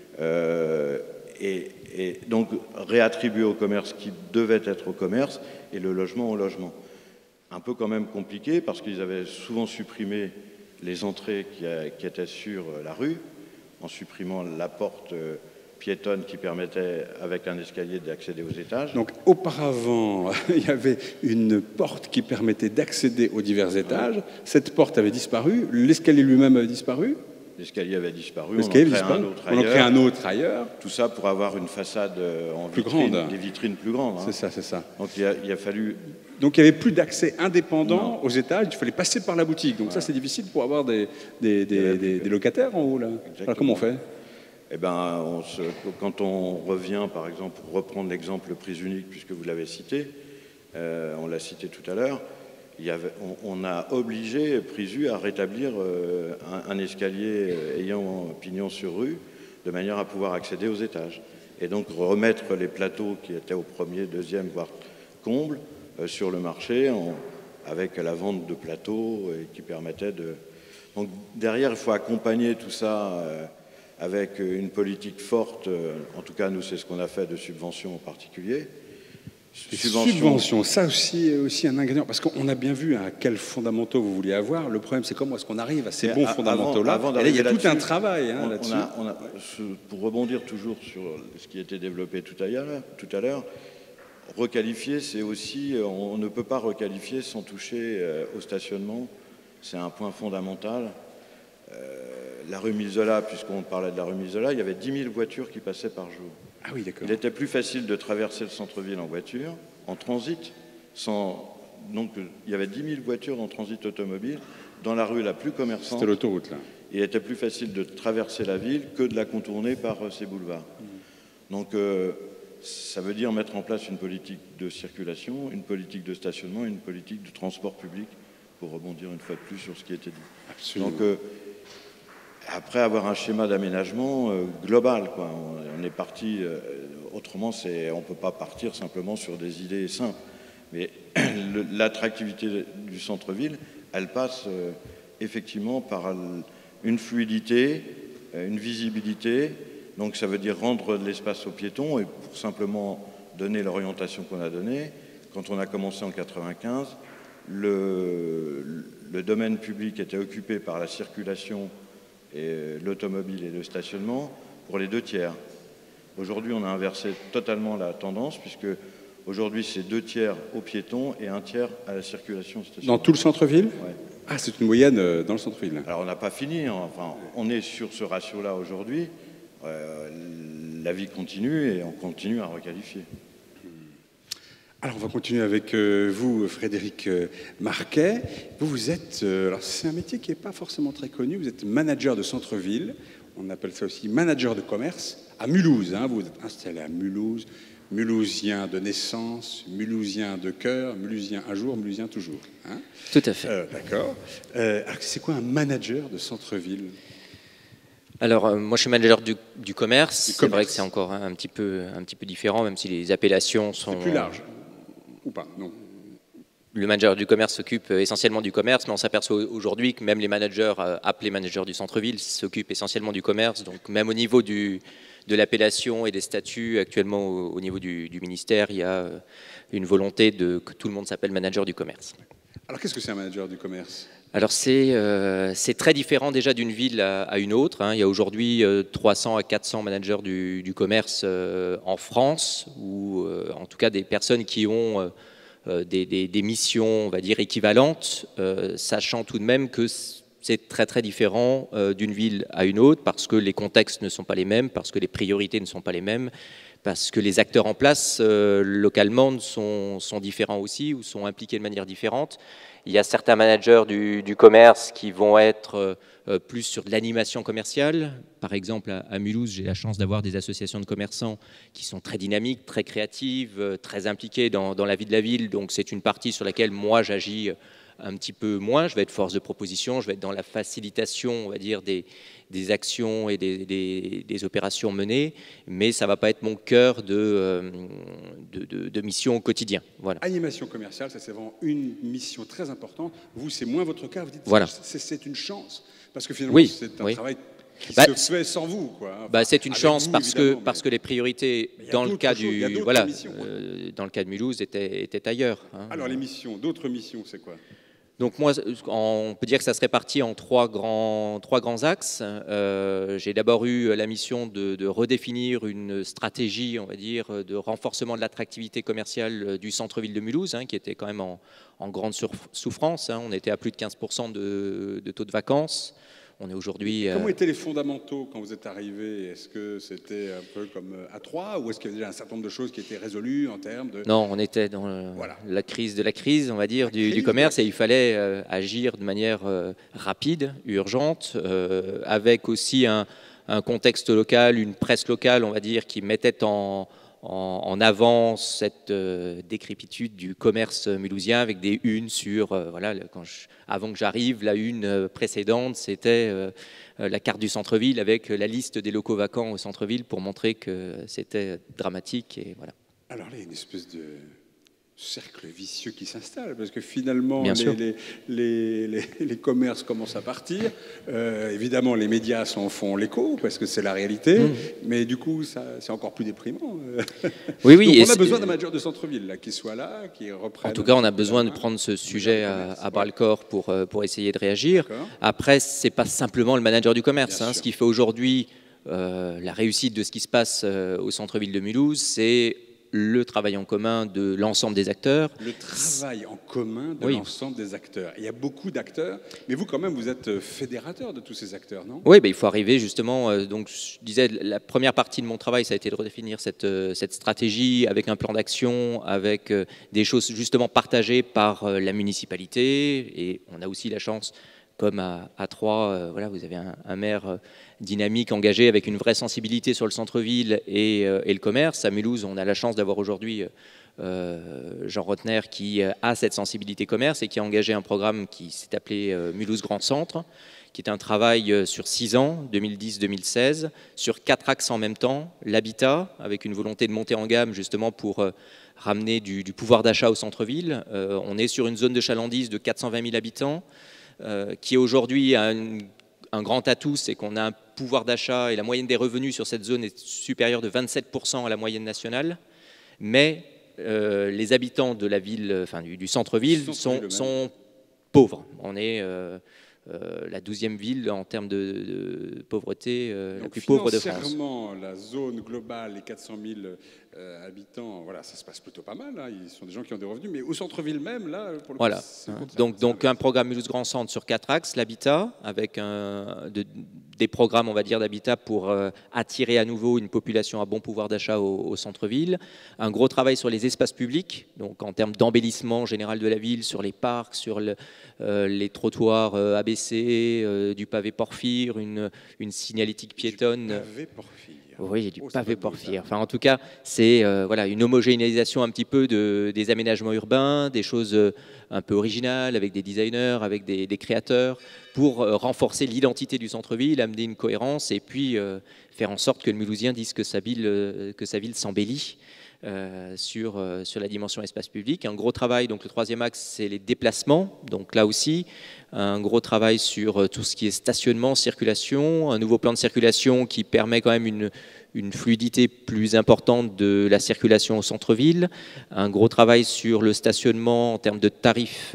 et donc réattribuer au commerce qui devait être au commerce et le logement au logement. Un peu quand même compliqué parce qu'ils avaient souvent supprimé les entrées qui étaient sur la rue, en supprimant la porte piétonne qui permettait, avec un escalier, d'accéder aux étages. Donc auparavant, il y avait une porte qui permettait d'accéder aux divers étages. Ouais. Cette porte avait disparu, l'escalier lui-même avait disparu. L'escalier avait disparu, on en crée un autre ailleurs. Tout ça pour avoir une façade en plus vitrine, grande. Des vitrines plus grandes. Hein. C'est ça. Donc il a fallu... Donc il n'y avait plus d'accès indépendant aux étages, il fallait passer par la boutique. Donc ça c'est difficile pour avoir des locataires en haut là. Alors comment on fait? Eh ben, quand on revient, par exemple, pour reprendre l'exemple prise unique, puisque vous l'avez cité, on l'a cité tout à l'heure, on a obligé Prisu à rétablir un escalier ayant pignon sur rue, de manière à pouvoir accéder aux étages. Et donc remettre les plateaux qui étaient au premier, deuxième, voire comble, sur le marché, avec la vente de plateaux qui permettait de... Donc derrière, il faut accompagner tout ça avec une politique forte, en tout cas nous c'est ce qu'on a fait, de subventions en particulier. Subventions, ça aussi un ingrédient, parce qu'on a bien vu à quels fondamentaux vous vouliez avoir. Le problème c'est comment est-ce qu'on arrive à ces bons fondamentaux-là. Et là il y a tout un travail là-dessus. Pour rebondir toujours sur ce qui a été développé tout à l'heure, requalifier, c'est aussi, on ne peut pas requalifier sans toucher au stationnement, c'est un point fondamental. La rue Milzola, puisqu'on parlait de la rue Milzola, il y avait 10 000 voitures qui passaient par jour. Ah oui, d'accord. Il était plus facile de traverser le centre-ville en voiture, en transit, donc il y avait 10 000 voitures en transit automobile dans la rue la plus commerçante. C'était l'autoroute, là. Il était plus facile de traverser la ville que de la contourner par ces boulevards. Donc ça veut dire mettre en place une politique de circulation, une politique de stationnement, une politique de transport public, pour rebondir une fois de plus sur ce qui a été dit. Absolument. Donc après avoir un schéma d'aménagement global, quoi. On est parti, autrement on ne peut pas partir simplement sur des idées simples. Mais l'attractivité du centre-ville, elle passe effectivement par une fluidité, une visibilité. Donc ça veut dire rendre de l'espace aux piétons, et pour simplement donner l'orientation qu'on a donnée, quand on a commencé en 95, le domaine public était occupé par la circulation et l'automobile et le stationnement pour les 2 tiers. Aujourd'hui, on a inversé totalement la tendance, puisque aujourd'hui, c'est 2 tiers aux piétons et 1 tiers à la circulation stationnement. Dans tout le centre-ville? Ouais. Ah, c'est une moyenne dans le centre-ville. Alors, on n'a pas fini. Enfin, on est sur ce ratio-là aujourd'hui. La vie continue et on continue à requalifier. Alors, on va continuer avec vous, Frédéric Marquet. Vous êtes... alors, c'est un métier qui n'est pas forcément très connu. Vous êtes manager de centre-ville. On appelle ça aussi manager de commerce à Mulhouse. Hein. Vous êtes installé à Mulhouse. Mulhousien de naissance, Mulhousien de cœur, Mulhousien un jour, Mulhousien toujours. Hein? Tout à fait. D'accord. Alors, c'est quoi un manager de centre-ville? Alors, moi, je suis manager du commerce. C'est vrai que c'est encore un petit peu différent, même si les appellations sont... C'est plus large, ou pas? Non. Le manager du commerce s'occupe essentiellement du commerce, mais on s'aperçoit aujourd'hui que même les managers, appelés managers du centre-ville, s'occupent essentiellement du commerce. Donc, même au niveau de l'appellation et des statuts, actuellement, au niveau du ministère, il y a une volonté que tout le monde s'appelle manager du commerce. Alors, qu'est-ce que c'est un manager du commerce? Alors c'est très différent déjà d'une ville à une autre. Hein. Il y a aujourd'hui 300 à 400 managers du commerce en France, ou en tout cas des personnes qui ont des missions, on va dire, équivalentes, sachant tout de même que c'est très très différent d'une ville à une autre, parce que les contextes ne sont pas les mêmes, parce que les priorités ne sont pas les mêmes, parce que les acteurs en place localement sont différents aussi, ou sont impliqués de manière différente. Il y a certains managers du commerce qui vont être plus sur de l'animation commerciale. Par exemple, à Mulhouse, j'ai la chance d'avoir des associations de commerçants qui sont très dynamiques, très créatives, très impliquées dans la vie de la ville. Donc c'est une partie sur laquelle moi j'agis un petit peu moins. Je vais être force de proposition, je vais être dans la facilitation, on va dire, des actions et des opérations menées, mais ça ne va pas être mon cœur de mission au quotidien. Voilà. Animation commerciale, ça c'est vraiment une mission très importante. Vous, c'est moins votre cas, vous dites voilà. C'est une chance, parce que finalement, oui, c'est un oui. travail qui se fait sans vous, quoi. Enfin, c'est une chance vous, parce que les priorités dans le cas dans le cas de Mulhouse étaient ailleurs. Hein. Alors les missions, d'autres missions, c'est quoi? Donc moi, on peut dire que ça se répartit en trois grands axes. J'ai d'abord eu la mission de redéfinir une stratégie, on va dire, de renforcement de l'attractivité commerciale du centre-ville de Mulhouse, hein, qui était quand même en grande souffrance. Hein. On était à plus de 15% de taux de vacances. On est aujourd'hui. Comment étaient les fondamentaux quand vous êtes arrivé? Est-ce que c'était un peu comme à Troyes, ou est-ce qu'il y avait déjà un certain nombre de choses qui étaient résolues en termes de... Non, on était dans la crise de la crise, on va dire, du commerce, et il fallait agir de manière rapide, urgente, avec aussi un contexte local, une presse locale, on va dire, qui mettait en avant cette décrépitude du commerce mulhousien, avec des unes sur, avant que j'arrive, la une précédente, c'était la carte du centre-ville avec la liste des locaux vacants au centre-ville pour montrer que c'était dramatique. Et voilà. Alors là, il y a une espèce de cercle vicieux qui s'installe, parce que finalement, les commerces commencent à partir. Évidemment, les médias s'en font l'écho, parce que c'est la réalité, mais du coup, c'est encore plus déprimant. Oui. Donc on a besoin d'un manager de centre-ville là, qui soit là, qui reprenne... En tout cas, on a besoin de prendre ce sujet à bras-le-corps pour essayer de réagir. Après, ce n'est pas simplement le manager du commerce. Hein. Ce qui fait aujourd'hui la réussite de ce qui se passe au centre-ville de Mulhouse, c'est le travail en commun de l'ensemble des acteurs. Le travail en commun de l'ensemble des acteurs. Il y a beaucoup d'acteurs, mais vous, quand même, vous êtes fédérateur de tous ces acteurs, non? Oui, il faut arriver justement. Donc, je disais, la première partie de mon travail, ça a été de redéfinir cette stratégie avec un plan d'action, avec des choses justement partagées par la municipalité. Et on a aussi la chance, comme à Troyes, vous avez un maire dynamique, engagé, avec une vraie sensibilité sur le centre-ville et le commerce. À Mulhouse, on a la chance d'avoir aujourd'hui Jean Rotner qui a cette sensibilité commerce et qui a engagé un programme qui s'est appelé Mulhouse Grand Centre, qui est un travail sur 6 ans, 2010-2016, sur 4 axes en même temps. L'habitat, avec une volonté de monter en gamme justement pour ramener du pouvoir d'achat au centre-ville. On est sur une zone de chalandise de 420 000 habitants, qui aujourd'hui a un grand atout, c'est qu'on a un pouvoir d'achat et la moyenne des revenus sur cette zone est supérieure de 27% à la moyenne nationale, mais les habitants de la ville, du centre-ville sont pauvres. On est la 12e ville en termes de pauvreté, la plus pauvre de France. Financièrement, la zone globale, les 400 000 habitants, ça se passe plutôt pas mal. Hein. Ils sont des gens qui ont des revenus, mais au centre-ville même, là, pour le coup, donc un programme Mulhouse Grand Centre sur 4 axes, l'habitat, avec des programmes, on va dire, d'habitat pour attirer à nouveau une population à bon pouvoir d'achat au centre-ville. Un gros travail sur les espaces publics, donc en termes d'embellissement général de la ville, sur les parcs, sur les trottoirs abaissés, du pavé porphyre, une signalétique piétonne. Du pavé porphyre. Oui, il y a du Oh, ça pavé doit être beau, porphyre. ça. Enfin, en tout cas, c'est voilà, une homogénéisation un petit peu des aménagements urbains, des choses un peu originales, avec des designers, avec des créateurs, pour renforcer l'identité du centre-ville, amener une cohérence et puis faire en sorte que le Mulhousien dise que sa ville s'embellit. Sur la dimension espace public. Un gros travail, donc le troisième axe, c'est les déplacements. Donc là aussi, un gros travail sur tout ce qui est stationnement, circulation, un nouveau plan de circulation qui permet quand même une fluidité plus importante de la circulation au centre-ville, un gros travail sur le stationnement en termes de tarifs.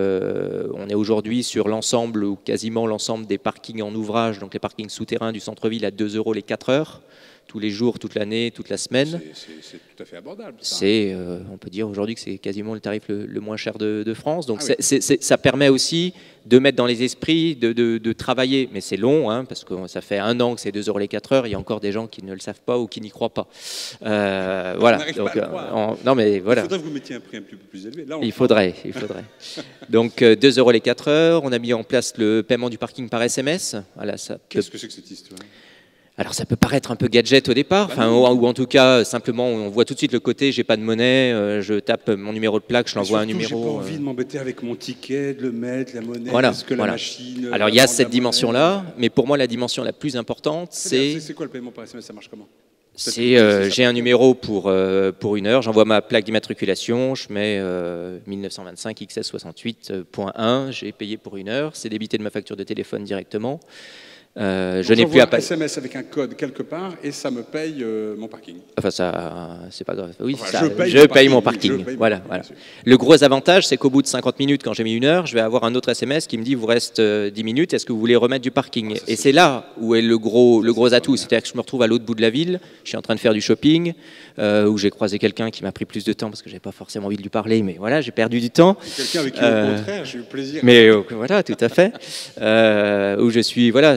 On est aujourd'hui sur l'ensemble ou quasiment l'ensemble des parkings en ouvrage, donc les parkings souterrains du centre-ville à 2 € les 4 heures. Tous les jours, toute l'année, toute la semaine. C'est tout à fait abordable. On peut dire aujourd'hui que c'est quasiment le tarif le moins cher de France. Donc ça permet aussi de mettre dans les esprits, de travailler. Mais c'est long, hein, parce que ça fait 1 an que c'est 2 € les 4 heures. Il y a encore des gens qui ne le savent pas ou qui n'y croient pas. Voilà. Donc, non, mais voilà. Il faudrait que vous mettiez un prix un petit peu plus élevé. Là, il faudrait. Donc 2 € les 4 heures. On a mis en place le paiement du parking par SMS. Voilà, qu'est-ce que c'est que cette histoire? Alors ça peut paraître un peu gadget au départ, ou en tout cas simplement on voit tout de suite le côté j'ai pas de monnaie, je tape mon numéro de plaque, je l'envoie un numéro. J'ai pas envie de m'embêter avec mon ticket, de le mettre, la monnaie, la machine. Alors il y a cette dimension-là, mais pour moi la dimension la plus importante c'est. C'est quoi le paiement par SMS? Ça marche comment? J'ai un numéro pour 1 heure, j'envoie ma plaque d'immatriculation, je mets 1925 XS68.1, j'ai payé pour 1 heure, c'est débité de ma facture de téléphone directement. Je n'ai plus à passer. SMS avec un code quelque part et ça me paye mon parking. Enfin, ça, c'est pas grave. Oui, enfin, ça, je paye mon parking. Voilà. Le gros avantage, c'est qu'au bout de 50 minutes, quand j'ai mis 1 heure, je vais avoir un autre SMS qui me dit il vous reste 10 minutes, est-ce que vous voulez remettre du parking? Et c'est là où est le gros atout. C'est-à-dire que je me retrouve à l'autre bout de la ville, je suis en train de faire du shopping, où j'ai croisé quelqu'un qui m'a pris plus de temps parce que j'avais pas forcément envie de lui parler, mais voilà, j'ai perdu du temps. Quelqu'un avec qui, au contraire, j'ai eu plaisir. Mais voilà, tout à fait. Où je suis, voilà,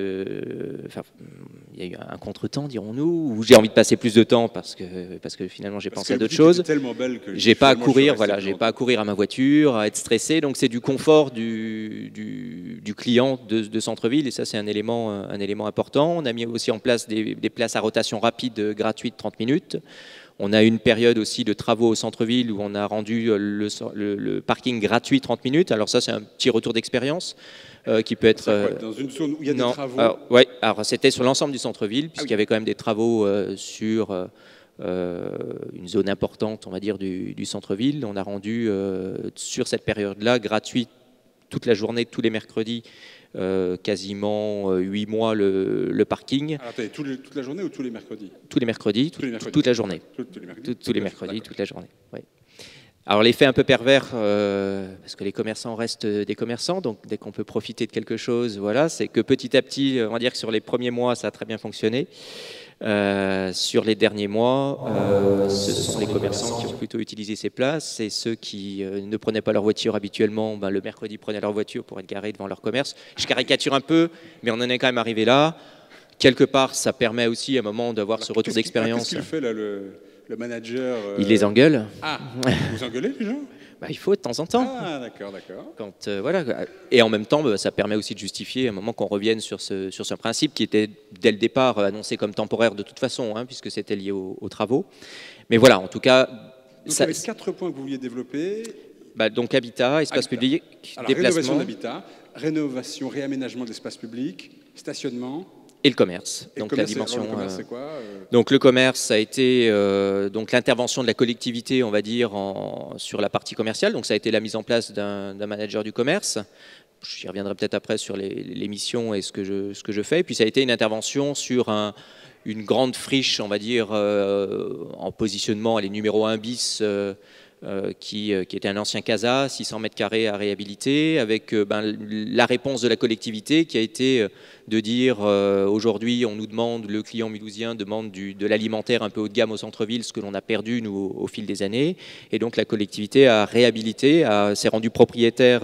enfin, il y a eu un contretemps, dirons-nous, où j'ai envie de passer plus de temps parce que finalement j'ai pensé à d'autres choses. J'ai pas à courir, voilà, j'ai pas à courir à ma voiture, à être stressé. Donc c'est du confort du client de centre-ville et ça c'est un élément important. On a mis aussi en place des places à rotation rapide gratuites 30 minutes. On a une période aussi de travaux au centre-ville où on a rendu le parking gratuit 30 minutes. Alors ça c'est un petit retour d'expérience. Qui peut être dans une zone où il y a des travaux. Alors c'était sur l'ensemble du centre-ville puisqu'il y avait quand même des travaux sur une zone importante, on va dire, du centre-ville. On a rendu sur cette période-là gratuit toute la journée, tous les mercredis, quasiment 8 mois le parking. Alors, attendez, toute la journée ou tous les mercredis? Tous les mercredis, toute la journée. Tous les mercredis, toute la journée. Ouais. Alors l'effet un peu pervers, parce que les commerçants restent des commerçants, donc dès qu'on peut profiter de quelque chose, voilà, c'est que petit à petit, on va dire que sur les premiers mois, ça a très bien fonctionné. Sur les derniers mois, ce sont les commerçants qui ont plutôt utilisé ces places, et ceux qui ne prenaient pas leur voiture habituellement, le mercredi prenaient leur voiture pour être garés devant leur commerce. Je caricature un peu, mais on en est quand même arrivé là. Quelque part, ça permet aussi à un moment d'avoir ce retour d'expérience. Qu'est-ce qu'il fait là, le manager? Il les engueule. Ah, vous engueulez les gens? Il faut de temps en temps. Ah, d'accord. Quand, voilà. Et en même temps, ça permet aussi de justifier à un moment qu'on revienne sur ce principe qui était dès le départ annoncé comme temporaire de toute façon, hein, puisque c'était lié aux travaux. Mais voilà, en tout cas... Donc il y avait 4 points que vous vouliez développer. Donc habitat, espace public, alors, déplacement... Rénovation d'habitat, rénovation, réaménagement de l'espace public, stationnement... Et le commerce. Et donc le dimension. Le commerce, c'est quoi Donc le commerce, ça a été donc l'intervention de la collectivité, on va dire, sur la partie commerciale. Donc ça a été la mise en place d'un manager du commerce. J'y reviendrai peut-être après sur les missions et ce que je fais. Et puis ça a été une intervention sur une grande friche, on va dire, en positionnement, elle est numéro 1 bis. Qui était un ancien casa, 600 mètres carrés à réhabiliter, avec la réponse de la collectivité qui a été de dire aujourd'hui on nous demande, le client mulhousien demande de l'alimentaire un peu haut de gamme au centre-ville, ce que l'on a perdu nous au fil des années, et donc la collectivité a réhabilité, s'est rendue propriétaire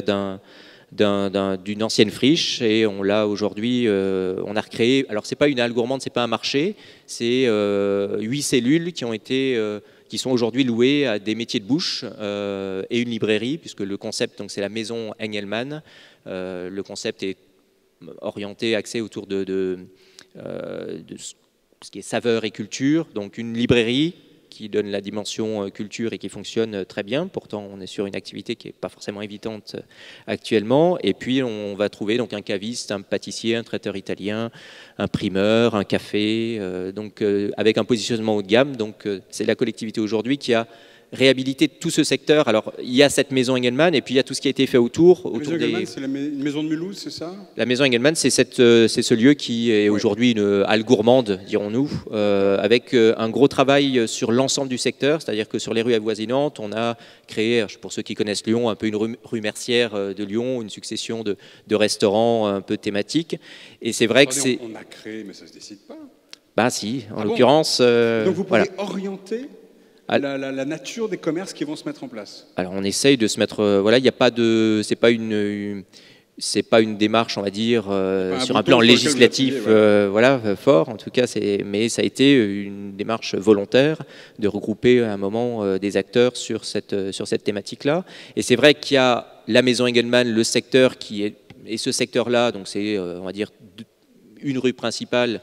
d'une ancienne friche et on l'a aujourd'hui, on a recréé, alors c'est pas une halle gourmande, c'est pas un marché, c'est 8 cellules qui sont aujourd'hui louées à des métiers de bouche et une librairie, puisque le concept, donc c'est la maison Engelmann. Le concept est orienté, axé autour de ce ce qui est saveur et culture, donc une librairie qui donne la dimension culture et qui fonctionne très bien. Pourtant, on est sur une activité qui n'est pas forcément évidente actuellement. Et puis, on va trouver donc un caviste, un pâtissier, un traiteur italien, un primeur, un café, avec un positionnement haut de gamme. Donc, c'est la collectivité aujourd'hui qui a réhabilité tout ce secteur. Alors, il y a cette maison Engelmann et puis il y a tout ce qui a été fait autour. La maison Engelmann, c'est une maison de Mulhouse, c'est ça? La maison Engelmann, c'est ce lieu qui est aujourd'hui une halle gourmande, dirons-nous, avec un gros travail sur l'ensemble du secteur, c'est-à-dire que sur les rues avoisinantes, on a créé, pour ceux qui connaissent Lyon, un peu une rue Mercière de Lyon, une succession de restaurants un peu thématiques. Et c'est vrai que c'est... On a créé, mais ça ne se décide pas. Bah si, en l'occurrence... Donc vous pouvez orienter la nature des commerces qui vont se mettre en place. Alors on essaye de se mettre, voilà, il n'y a pas de, c'est pas une démarche, on va dire, sur un plan législatif, voilà, fort. En tout cas, mais ça a été une démarche volontaire de regrouper à un moment des acteurs sur cette thématique-là. Et c'est vrai qu'il y a la maison Engelmann, le secteur et ce secteur-là, donc c'est, on va dire, une rue principale.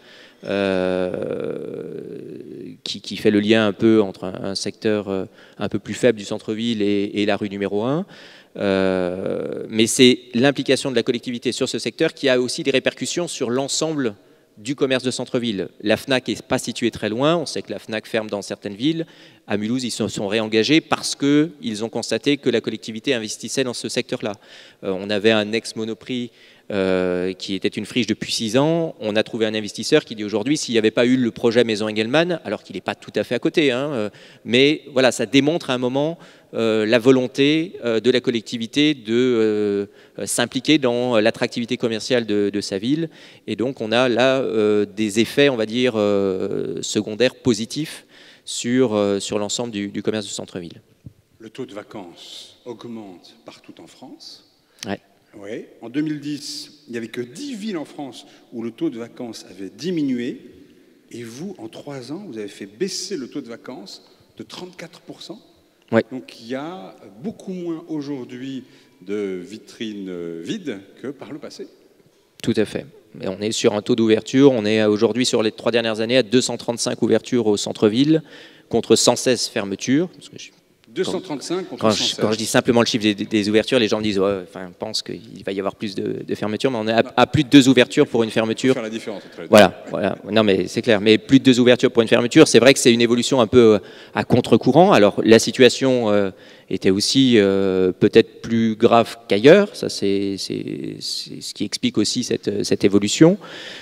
Qui fait le lien un peu entre un secteur un peu plus faible du centre-ville et la rue numéro 1. Mais c'est l'implication de la collectivité sur ce secteur qui a aussi des répercussions sur l'ensemble du commerce de centre-ville. La FNAC n'est pas située très loin, on sait que la FNAC ferme dans certaines villes. À Mulhouse, ils se sont réengagés parce qu'ils ont constaté que la collectivité investissait dans ce secteur-là. On avait un ex-Monoprix qui était une friche depuis 6 ans. On a trouvé un investisseur qui dit aujourd'hui, s'il n'y avait pas eu le projet Maison Engelmann, alors qu'il n'est pas tout à fait à côté, mais voilà, ça démontre à un moment la volonté de la collectivité de s'impliquer dans l'attractivité commerciale de sa ville. Et donc on a là des effets, on va dire, secondaires positifs sur l'ensemble du commerce du centre-ville. Le taux de vacances augmente partout en France. Ouais. Oui. En 2010, il n'y avait que 10 villes en France où le taux de vacances avait diminué. Et vous, en 3 ans, vous avez fait baisser le taux de vacances de 34%. Ouais. Donc il y a beaucoup moins aujourd'hui de vitrines vides que par le passé. Tout à fait. Et on est sur un taux d'ouverture, on est aujourd'hui sur les 3 dernières années à 235 ouvertures au centre-ville contre 116 fermetures. Parce que 235 contre 116. Quand je dis simplement le chiffre des ouvertures, les gens me disent, pensent qu'il va y avoir plus de fermetures, mais on est à plus de 2 ouvertures pour une fermeture. Faire la différence entre les deux. Voilà. Non, mais c'est clair. Mais plus de 2 ouvertures pour une fermeture, c'est vrai que c'est une évolution un peu à contre-courant. Alors la situation était aussi peut-être plus grave qu'ailleurs. Ça, c'est ce qui explique aussi cette évolution.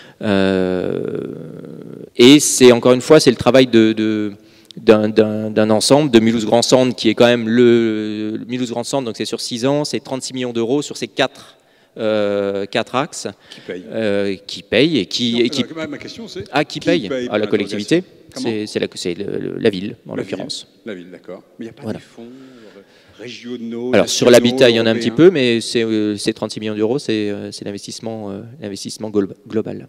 Et c'est encore une fois, c'est le travail d'un ensemble de Mulhouse Grand Centre qui est quand même le Mulhouse Grand Centre, donc c'est sur 6 ans, c'est 36 millions d'euros sur ces 4 axes qui payent et qui ma question c'est qui paye à la collectivité, c'est la ville en l'occurrence. La ville, d'accord. Mais il n'y a pas des fonds régionaux. Alors sur l'habitat, il y en a un petit peu, mais c'est 36 millions d'euros, c'est l'investissement global.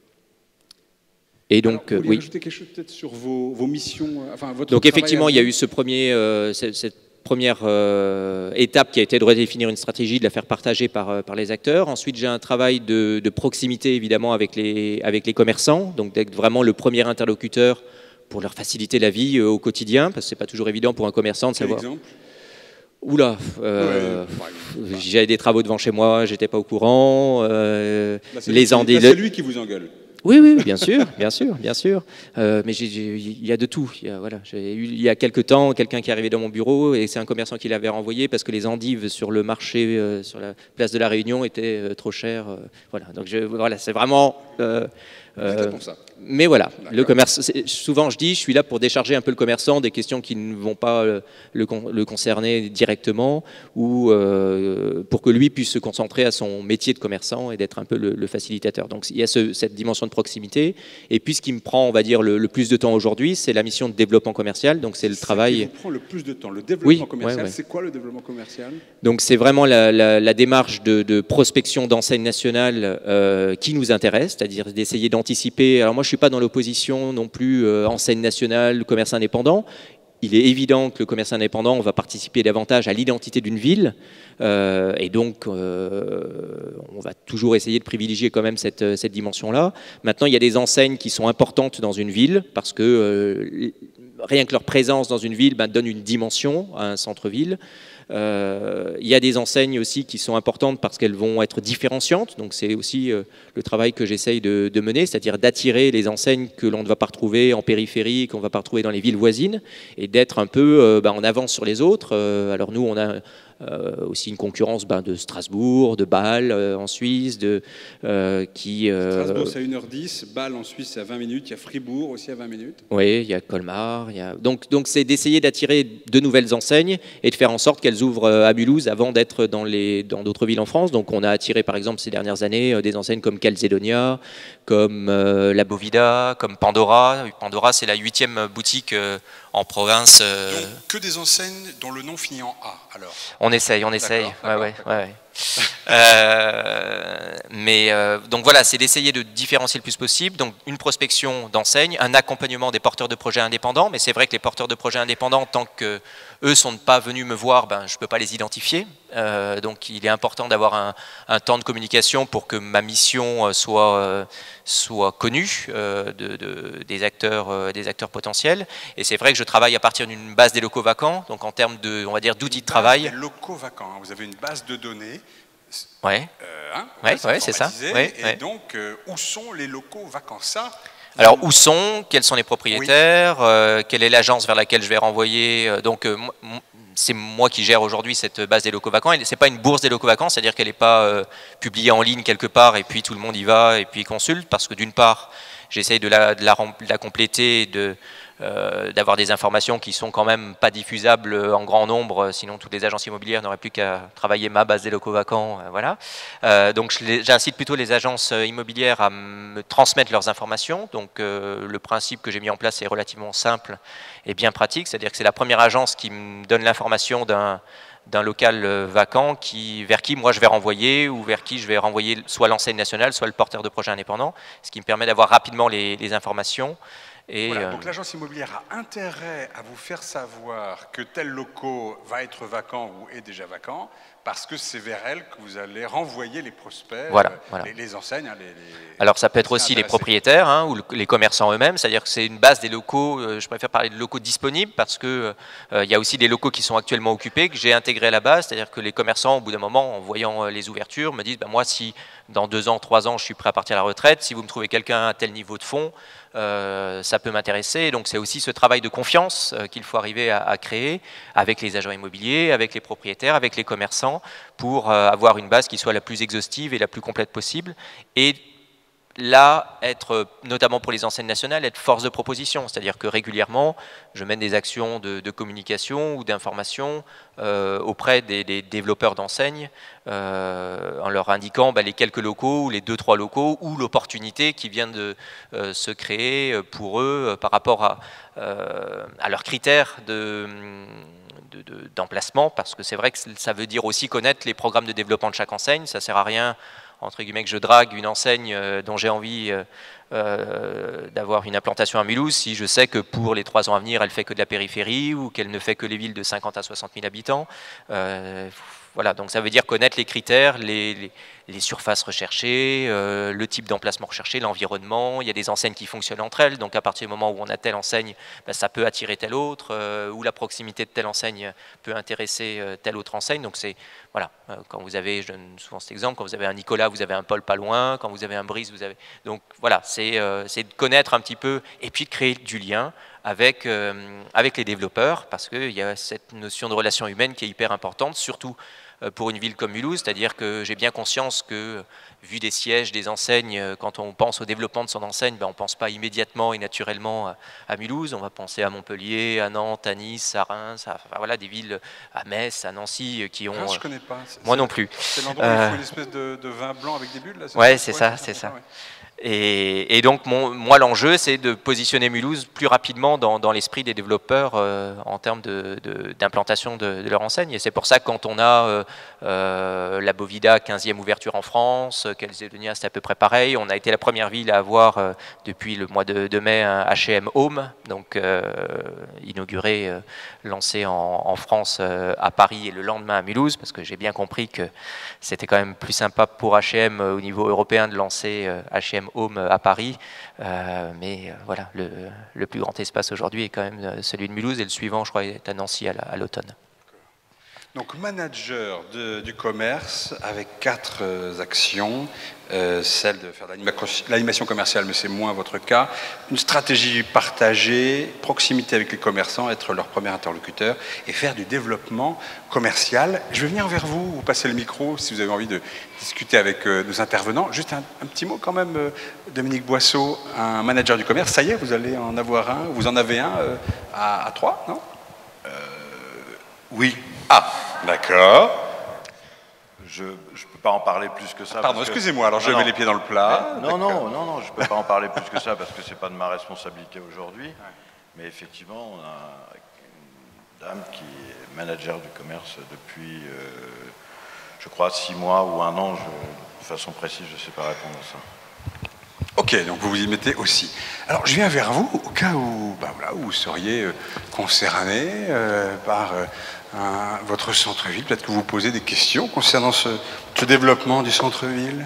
Et donc, alors, vous voulez ajouter quelque chose peut-être sur vos missions, enfin votre donc travail effectivement, il y a eu cette première étape qui a été de redéfinir une stratégie, de la faire partager par les acteurs. Ensuite, j'ai un travail de proximité évidemment avec les commerçants, donc d'être vraiment le premier interlocuteur pour leur faciliter la vie au quotidien, parce que c'est pas toujours évident pour un commerçant de savoir. Exemple. Oula, j'avais des travaux devant chez moi, j'étais pas au courant. C'est lui qui vous engueule. Oui, bien sûr. Mais il y a de tout. Il y a quelques temps, quelqu'un qui est arrivé dans mon bureau et c'est un commerçant qui l'avait renvoyé parce que les endives sur le marché, sur la place de la Réunion, étaient trop chères. Voilà. Donc c'est vraiment. Pour ça. Mais voilà, le commerce. Souvent, je suis là pour décharger un peu le commerçant des questions qui ne vont pas le concerner directement, ou pour que lui puisse se concentrer à son métier de commerçant et d'être un peu le facilitateur. Donc, il y a cette dimension de proximité. Et puis, ce qui me prend, on va dire, le plus de temps aujourd'hui, c'est la mission de développement commercial. Donc, c'est le travail. Qui vous prend le plus de temps. Le développement commercial, c'est quoi le développement commercial? Donc, c'est vraiment la démarche de prospection d'enseigne nationale qui nous intéresse, c'est-à-dire d'essayer d'anticiper. Alors moi, je ne suis pas dans l'opposition non plus enseigne nationale, commerce indépendant. il est évident que le commerce indépendant va participer davantage à l'identité d'une ville, et donc on va toujours essayer de privilégier quand même cette dimension-là. Maintenant, il y a des enseignes qui sont importantes dans une ville, parce que rien que leur présence dans une ville donne une dimension à un centre-ville. Il y a des enseignes aussi qui sont importantes parce qu'elles vont être différenciantes, donc c'est aussi le travail que j'essaye de mener, c'est-à-dire d'attirer les enseignes que l'on ne va pas retrouver en périphérie, qu'on ne va pas retrouver dans les villes voisines, et d'être un peu en avance sur les autres. Alors nous, on a aussi une concurrence de Strasbourg, de Bâle en Suisse, Strasbourg c'est à 1h10, Bâle en Suisse c'est à 20 minutes, il y a Fribourg aussi à 20 minutes. Oui, il y a Colmar. Donc c'est d'essayer d'attirer de nouvelles enseignes et de faire en sorte qu'elles ouvrent à Mulhouse avant d'être dans d'autres villes en France. Donc on a attiré par exemple ces dernières années des enseignes comme Calzedonia, comme la Bovida, comme Pandora. Pandora, c'est la 8e boutique en province. Donc que des enseignes dont le nom finit en A, alors. On essaye. Ouais. Donc voilà, c'est d'essayer de différencier le plus possible. Donc une prospection d'enseignes, un accompagnement des porteurs de projets indépendants. Mais c'est vrai que les porteurs de projets indépendants, tant que eux sont pas venus me voir, je ne peux pas les identifier. Donc il est important d'avoir un temps de communication pour que ma mission soit connue des acteurs potentiels. Et c'est vrai que je travaille à partir d'une base des locaux vacants, donc en termes on va dire d'outils de travail. Des locaux vacants, vous avez une base de données. Ouais. C'est ça. Et donc, où sont les locaux vacants? Alors, où sont? Quels sont les propriétaires? Quelle est l'agence vers laquelle je vais renvoyer? Donc, c'est moi qui gère aujourd'hui cette base des locaux vacants. Ce n'est pas une bourse des locaux vacants, c'est-à-dire qu'elle n'est pas publiée en ligne quelque part et puis tout le monde y va et puis consulte, parce que d'une part, j'essaye de la compléter et d'avoir des informations qui sont quand même pas diffusables en grand nombre, sinon toutes les agences immobilières n'auraient plus qu'à travailler ma base des locaux vacants. Voilà. Donc j'incite plutôt les agences immobilières à me transmettre leurs informations. Donc le principe que j'ai mis en place est relativement simple et bien pratique, c'est-à-dire que c'est la première agence qui me donne l'information d'un local vacant vers qui moi je vais renvoyer, ou vers qui je vais renvoyer soit l'enseigne nationale, soit le porteur de projet indépendant, ce qui me permet d'avoir rapidement les informations. Et voilà, donc l'agence immobilière a intérêt à vous faire savoir que tel local va être vacant ou est déjà vacant, parce que c'est vers elle que vous allez renvoyer les prospects, voilà. Les enseignes. Alors ça peut être aussi les propriétaires ou les commerçants eux-mêmes, c'est-à-dire que c'est une base des locaux, je préfère parler de locaux disponibles, parce qu'il y a aussi des locaux qui sont actuellement occupés, que j'ai intégrés à la base, c'est-à-dire que les commerçants, au bout d'un moment, en voyant les ouvertures, me disent moi, si dans 2 ans, 3 ans, je suis prêt à partir à la retraite, si vous me trouvez quelqu'un à tel niveau de fonds, ça peut m'intéresser. Donc c'est aussi ce travail de confiance qu'il faut arriver à créer avec les agents immobiliers, avec les propriétaires, avec les commerçants, pour avoir une base qui soit la plus exhaustive et la plus complète possible. Et là, être, notamment pour les enseignes nationales, être force de proposition, c'est-à-dire que régulièrement, je mène des actions de communication ou d'information auprès des développeurs d'enseignes, en leur indiquant les quelques locaux, ou les 2-3 locaux, ou l'opportunité qui vient de se créer pour eux par rapport à leurs critères d'emplacement, parce que c'est vrai que ça veut dire aussi connaître les programmes de développement de chaque enseigne. Ça ne sert à rien, entre guillemets, que je drague une enseigne dont j'ai envie d'avoir une implantation à Mulhouse, si je sais que pour les 3 ans à venir, elle fait que de la périphérie, ou qu'elle ne fait que les villes de 50 à 60 000 habitants. Voilà, donc ça veut dire connaître les critères, les surfaces recherchées, le type d'emplacement recherché, l'environnement. Il y a des enseignes qui fonctionnent entre elles, donc à partir du moment où on a telle enseigne, ça peut attirer telle autre, ou la proximité de telle enseigne peut intéresser telle autre enseigne. Donc c'est, voilà, quand vous avez, je donne souvent cet exemple, quand vous avez un Nicolas, vous avez un Paul pas loin, quand vous avez un Brice, vous avez... Donc voilà, c'est de connaître un petit peu, et puis de créer du lien avec les développeurs, parce qu'il y a cette notion de relation humaine qui est hyper importante, surtout pour une ville comme Mulhouse, c'est-à-dire que j'ai bien conscience que, vu des sièges, des enseignes, quand on pense au développement de son enseigne, on ne pense pas immédiatement et naturellement à Mulhouse, on va penser à Montpellier, à Nantes, à Nice, à Reims, voilà, des villes, à Metz, à Nancy, qui ont... Reims, je ne connais pas. Moi non plus. C'est l'endroit où il faut une espèce de vin blanc avec des bulles, là? Oui, c'est ça, c'est ça. Et donc, moi, l'enjeu, c'est de positionner Mulhouse plus rapidement dans l'esprit des développeurs en termes d'implantation de leur enseigne. Et c'est pour ça que quand on a la Bovida, 15e ouverture en France, Calzedonia, c'est à peu près pareil. On a été la première ville à avoir, depuis le mois de mai, un H&M Home, donc inauguré, lancé en France à Paris et le lendemain à Mulhouse, parce que j'ai bien compris que c'était quand même plus sympa pour H&M au niveau européen de lancer H&M Home à Paris, mais voilà, le plus grand espace aujourd'hui est quand même celui de Mulhouse, et le suivant, je crois, est à Nancy à l'automne. Donc manager du commerce avec 4 actions, celle de faire l'animation commerciale, mais c'est moins votre cas, une stratégie partagée, proximité avec les commerçants, être leur premier interlocuteur et faire du développement commercial. Je vais venir vers vous, vous passez le micro si vous avez envie de discuter avec nos intervenants. Juste un petit mot quand même, Dominique Boisseau, un manager du commerce, ça y est, vous allez en avoir un, vous en avez un à 3, non? Oui. Ah, d'accord. Je ne peux pas en parler plus que ça. Pardon, excusez-moi, alors je mets les pieds dans le plat. Non, je ne peux pas en parler plus que ça parce que ce n'est pas de ma responsabilité aujourd'hui. Mais effectivement, on a une dame qui est manager du commerce depuis, je crois, 6 mois ou 1 an. De façon précise, je ne sais pas répondre à ça. Ok, donc vous vous y mettez aussi. Alors je viens vers vous au cas où, voilà, où vous seriez concerné par votre centre-ville. Peut-être que vous posez des questions concernant ce développement du centre-ville.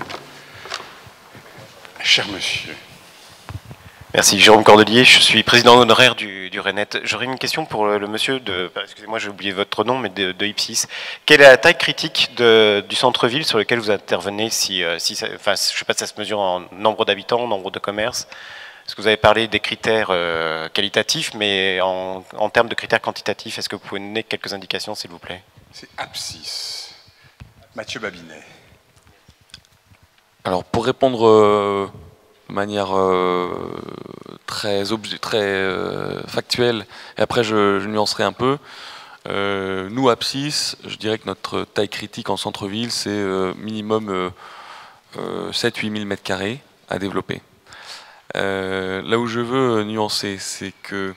Cher monsieur. Merci, Jérôme Cordelier, je suis président honoraire du RENET. J'aurais une question pour le monsieur excusez-moi, j'ai oublié votre nom, mais de Ipsis. Quelle est la taille critique du centre-ville sur lequel vous intervenez enfin, je ne sais pas si ça se mesure en nombre d'habitants, nombre de commerces? Est-ce que vous avez parlé des critères qualitatifs, mais en termes de critères quantitatifs, est-ce que vous pouvez donner quelques indications, s'il vous plaît? C'est Apsis. Mathieu Babinet. Alors, pour répondre de manière très factuelle, et après je nuancerai un peu, nous, Apsis, je dirais que notre taille critique en centre-ville, c'est minimum 7-8 000 m² à développer. Là où je veux nuancer, c'est que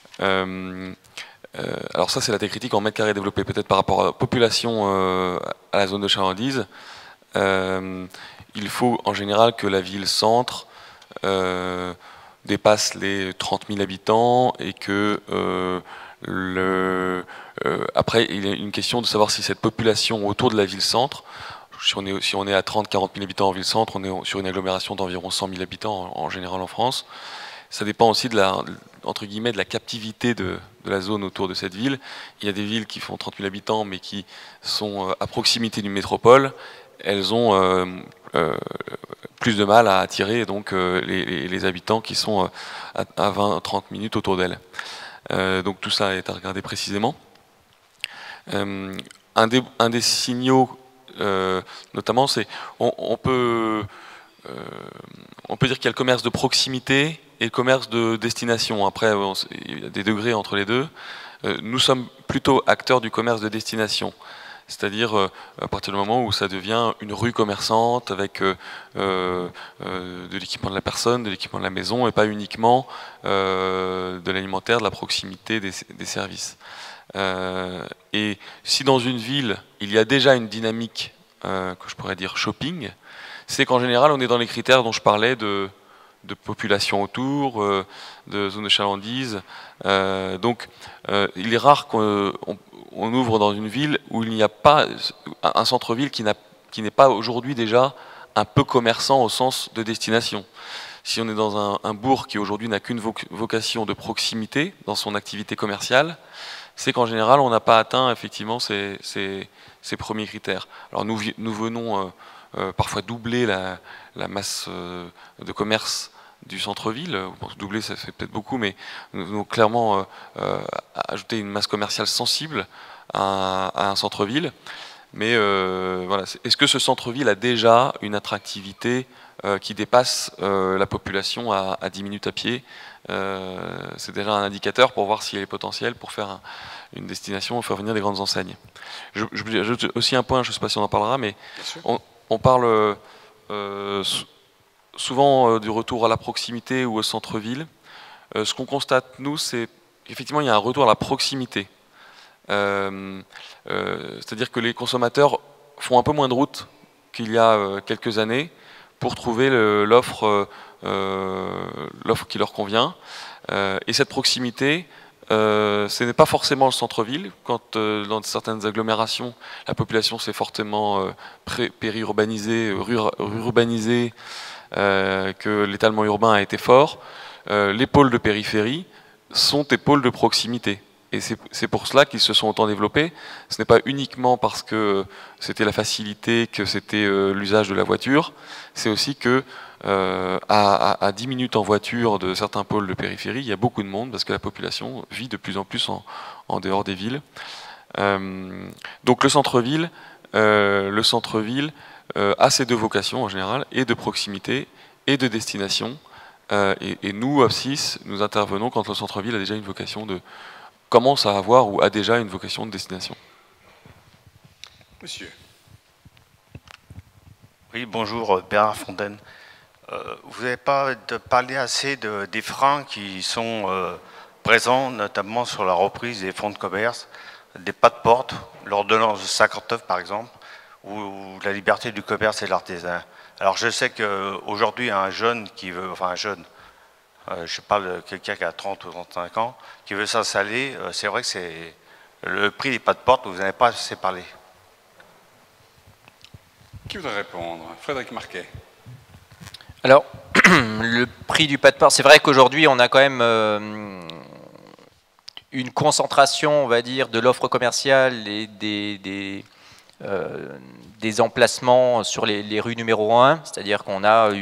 alors ça c'est la taille critique en mètres carrés développés, peut-être par rapport à la population à la zone de chalandise. Il faut en général que la ville-centre dépasse les 30 000 habitants et que après il y a une question de savoir si cette population autour de la ville-centre, si on est à 30-40 000 habitants en ville-centre, on est sur une agglomération d'environ 100 000 habitants en général en France. Ça dépend aussi de entre guillemets, de la captivité de la zone autour de cette ville. Il y a des villes qui font 30 000 habitants mais qui sont à proximité d'une métropole. Elles ont plus de mal à attirer donc, les habitants qui sont à 20-30 minutes autour d'elles. Donc tout ça est à regarder précisément. Un des signaux, notamment, c'est on peut dire qu'il y a le commerce de proximité et le commerce de destination. Après, il y a des degrés entre les deux. Nous sommes plutôt acteurs du commerce de destination. C'est-à-dire à partir du moment où ça devient une rue commerçante avec de l'équipement de la personne, de l'équipement de la maison, et pas uniquement de l'alimentaire, de la proximité des services. Et si dans une ville, il y a déjà une dynamique que je pourrais dire shopping, c'est qu'en général, on est dans les critères dont je parlais de population autour, de zone de chalandise. Donc, il est rare qu'on ouvre dans une ville où il n'y a pas un centre-ville qui n'est pas aujourd'hui déjà un peu commerçant au sens de destination. Si on est dans un bourg qui aujourd'hui n'a qu'une vocation de proximité dans son activité commerciale, c'est qu'en général on n'a pas atteint effectivement ces premiers critères. Alors nous venons parfois doubler la masse de commerce du centre-ville. Doubler, ça fait peut-être beaucoup, mais nous venons clairement ajouter une masse commerciale sensible à un centre-ville. Mais voilà, est-ce que ce centre-ville a déjà une attractivité qui dépasse la population à 10 minutes à pied? C'est déjà un indicateur pour voir s'il y a les potentiels pour faire une destination ou faire venir des grandes enseignes. J'ajoute aussi un point, je ne sais pas si on en parlera, mais on parle souvent du retour à la proximité ou au centre-ville. Ce qu'on constate, nous, c'est qu'effectivement, il y a un retour à la proximité. C'est-à-dire que les consommateurs font un peu moins de route qu'il y a quelques années pour trouver l'offre qui leur convient. Et cette proximité, ce n'est pas forcément le centre-ville. Quand dans certaines agglomérations, la population s'est fortement périurbanisée, rurbanisée, que l'étalement urbain a été fort, les pôles de périphérie sont des pôles de proximité. Et c'est pour cela qu'ils se sont autant développés. Ce n'est pas uniquement parce que c'était la facilité, que c'était l'usage de la voiture. C'est aussi que à 10 minutes en voiture de certains pôles de périphérie, il y a beaucoup de monde parce que la population vit de plus en plus en dehors des villes. Donc le centre-ville a ces deux vocations en général, et de proximité et de destination. Et nous, OPSIS, nous intervenons quand le centre-ville a déjà une vocation commence à avoir ou a déjà une vocation de destination. Monsieur. Oui, bonjour, Bernard Fontaine. Vous n'avez pas parlé assez des freins qui sont présents, notamment sur la reprise des fonds de commerce, des pas de porte, l'ordonnance de 59 par exemple, ou la liberté du commerce et de l'artisanat. Alors je sais qu'aujourd'hui, un jeune qui veut, enfin un jeune, je parle de quelqu'un qui a 30 ou 35 ans, qui veut s'installer, c'est vrai que c'est le prix des pas de porte, vous n'avez pas assez parlé. Qui voudrait répondre? Frédéric Marquet. Alors, le prix du pas de porte, c'est vrai qu'aujourd'hui, on a quand même une concentration, on va dire, de l'offre commerciale et des emplacements sur les rues numéro 1, c'est-à-dire qu'on a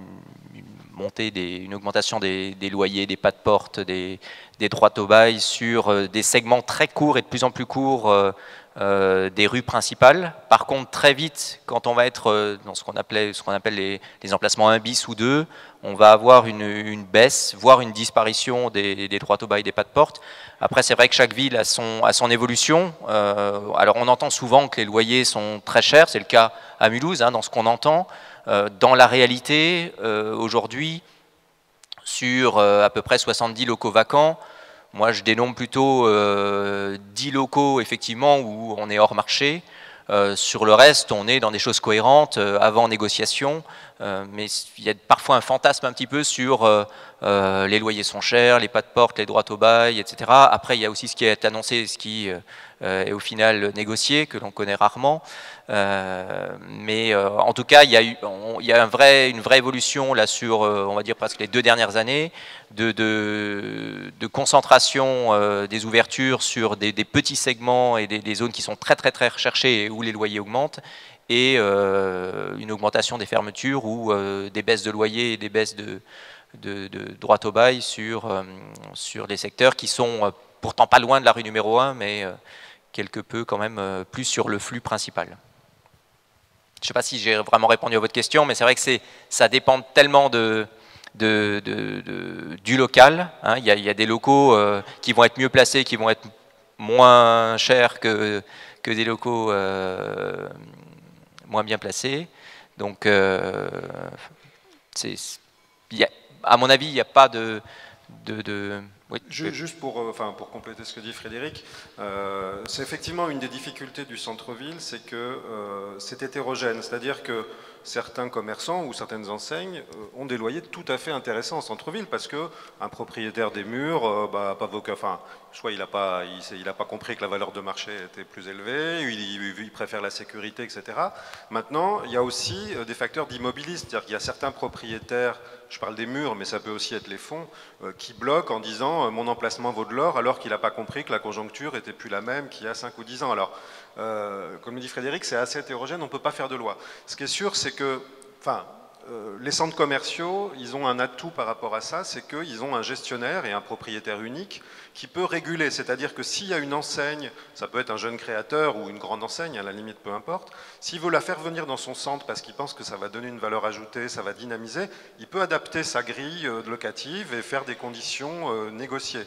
une augmentation des loyers, des pas de porte, des droits au bail sur des segments très courts et de plus en plus courts des rues principales. Par contre, très vite, quand on va être dans ce qu'on appelle les emplacements 1 bis ou 2, on va avoir une baisse, voire une disparition des droits au bail, des pas de porte. Après, c'est vrai que chaque ville a son évolution. Alors, on entend souvent que les loyers sont très chers, c'est le cas à Mulhouse, dans ce qu'on entend. Dans la réalité, aujourd'hui, sur à peu près 70 locaux vacants, moi je dénombre plutôt 10 locaux effectivement où on est hors marché. Sur le reste, on est dans des choses cohérentes, avant négociation, mais il y a parfois un fantasme un petit peu sur les loyers sont chers, les pas de porte, les droits au bail, etc. Après, il y a aussi ce qui est annoncé, ce qui est au final négocié, que l'on connaît rarement. Mais en tout cas, il y a une vraie évolution là sur, on va dire, presque les 2 dernières années, de concentration des ouvertures sur des petits segments et des zones qui sont très recherchées et où les loyers augmentent, et une augmentation des fermetures ou des baisses de loyers et des baisses de droits au bail sur des secteurs qui sont pourtant pas loin de la rue numéro 1, mais quelque peu quand même plus sur le flux principal. Je ne sais pas si j'ai vraiment répondu à votre question, mais c'est vrai que ça dépend tellement du local. Il y a des locaux qui vont être mieux placés, qui vont être moins chers que des locaux moins bien placés. Donc, à mon avis, il n'y a pas de... Oui. Juste pour compléter ce que dit Frédéric, c'est effectivement une des difficultés du centre-ville, c'est que c'est hétérogène, c'est-à-dire que certains commerçants ou certaines enseignes ont des loyers tout à fait intéressants en centre-ville parce que un propriétaire des murs, soit il n'a pas compris que la valeur de marché était plus élevée, il préfère la sécurité, etc. Maintenant, il y a aussi des facteurs d'immobilisme, c'est-à-dire qu'il y a certains propriétaires, je parle des murs, mais ça peut aussi être les fonds, qui bloquent en disant mon emplacement vaut de l'or, alors qu'il n'a pas compris que la conjoncture était plus la même qu'il y a 5 ou 10 ans. Alors, comme le dit Frédéric, c'est assez hétérogène, on ne peut pas faire de loi. Ce qui est sûr, c'est que, les centres commerciaux, ils ont un atout par rapport à ça, c'est qu'ils ont un gestionnaire et un propriétaire unique qui peut réguler. C'est-à-dire que s'il y a une enseigne, ça peut être un jeune créateur ou une grande enseigne, à la limite, peu importe, s'il veut la faire venir dans son centre parce qu'il pense que ça va donner une valeur ajoutée, ça va dynamiser, il peut adapter sa grille locative et faire des conditions négociées.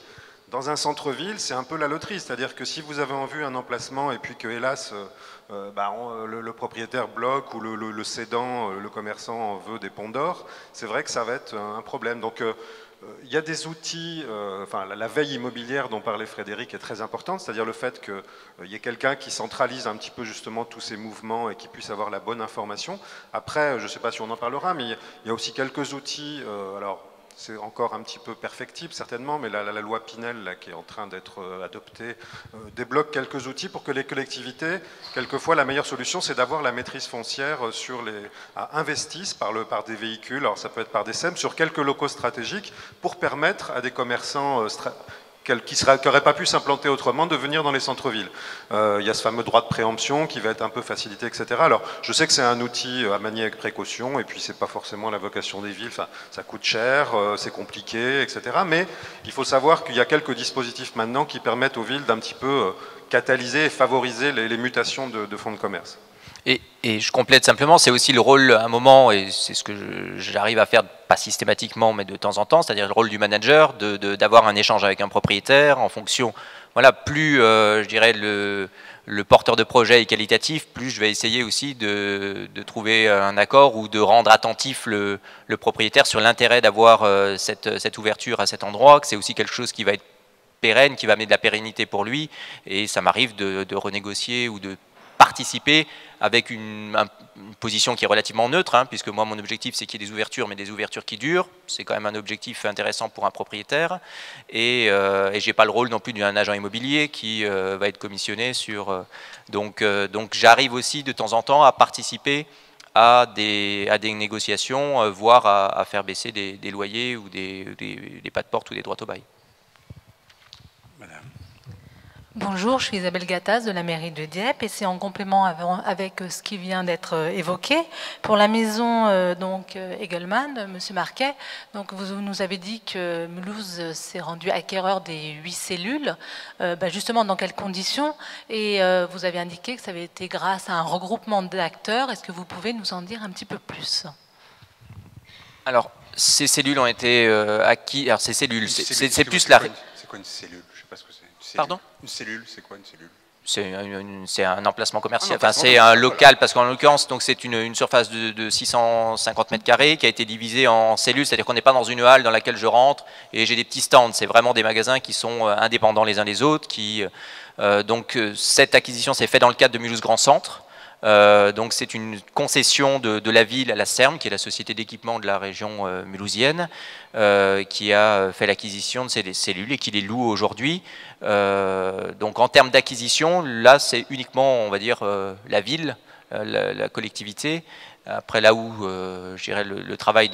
dans un centre-ville, c'est un peu la loterie. C'est-à-dire que si vous avez en vue un emplacement et puis que, hélas, le propriétaire bloque ou le cédant, le commerçant en veut des ponts d'or, c'est vrai que ça va être un problème. Donc, il y a des outils, la veille immobilière dont parlait Frédéric est très importante, c'est-à-dire le fait qu'il y ait quelqu'un qui centralise un petit peu justement tous ces mouvements et qui puisse avoir la bonne information. Après, je ne sais pas si on en parlera, mais il y a aussi quelques outils, alors c'est encore un petit peu perfectible certainement, mais la loi Pinel là, qui est en train d'être adoptée débloque quelques outils pour que les collectivités, quelquefois la meilleure solution c'est d'avoir la maîtrise foncière investissent par des véhicules, alors ça peut être par des SEM, sur quelques locaux stratégiques pour permettre à des commerçants qui n'auraient pas pu s'implanter autrement, de venir dans les centres-villes. Il y a ce fameux droit de préemption qui va être un peu facilité, etc. Alors, je sais que c'est un outil à manier avec précaution, et puis c'est pas forcément la vocation des villes, enfin, ça coûte cher, c'est compliqué, etc. Mais il faut savoir qu'il y a quelques dispositifs maintenant qui permettent aux villes d'un petit peu catalyser et favoriser les mutations de fonds de commerce. Et je complète simplement, c'est aussi le rôle à un moment, et c'est ce que j'arrive à faire, pas systématiquement, mais de temps en temps, c'est-à-dire le rôle du manager, d'avoir un échange avec un propriétaire en fonction, voilà, plus je dirais le porteur de projet est qualitatif, plus je vais essayer aussi de trouver un accord ou de rendre attentif le propriétaire sur l'intérêt d'avoir cette ouverture à cet endroit, que c'est aussi quelque chose qui va être pérenne, qui va amener de la pérennité pour lui, et ça m'arrive de renégocier ou de participer avec une position qui est relativement neutre, hein, puisque moi mon objectif c'est qu'il y ait des ouvertures, mais des ouvertures qui durent, c'est quand même un objectif intéressant pour un propriétaire, et j'ai pas le rôle non plus d'un agent immobilier qui va être commissionné sur... donc j'arrive aussi de temps en temps à participer à des négociations, voire à faire baisser des loyers ou des pas de porte ou des droits au bail. Bonjour, je suis Isabelle Gattaz de la mairie de Dieppe et c'est en complément avec ce qui vient d'être évoqué. Pour la maison Egelman, Monsieur Marquet, donc vous nous avez dit que Mulhouse s'est rendu acquéreur des 8 cellules, justement dans quelles conditions? Et vous avez indiqué que ça avait été grâce à un regroupement d'acteurs. Est-ce que vous pouvez nous en dire un petit peu plus? Alors, ces cellules ont été acquises. Alors, ces cellules, c'est plus la... C'est quoi une cellule? Je sais pas ce que c'est. Pardon? Une cellule, c'est quoi une cellule? C'est un emplacement commercial, enfin c'est un local, parce qu'en l'occurrence c'est une surface de 650 mètres carrés qui a été divisée en cellules, c'est-à-dire qu'on n'est pas dans une halle dans laquelle je rentre et j'ai des petits stands, c'est vraiment des magasins qui sont indépendants les uns des autres. Donc cette acquisition s'est faite dans le cadre de Mulhouse Grand Centre. Donc c'est une concession de la ville à la SERM, qui est la société d'équipement de la région mulhousienne, qui a fait l'acquisition de ces cellules et qui les loue aujourd'hui. Donc en termes d'acquisition, là c'est uniquement, on va dire, la ville, la collectivité. Après là où je dirais le travail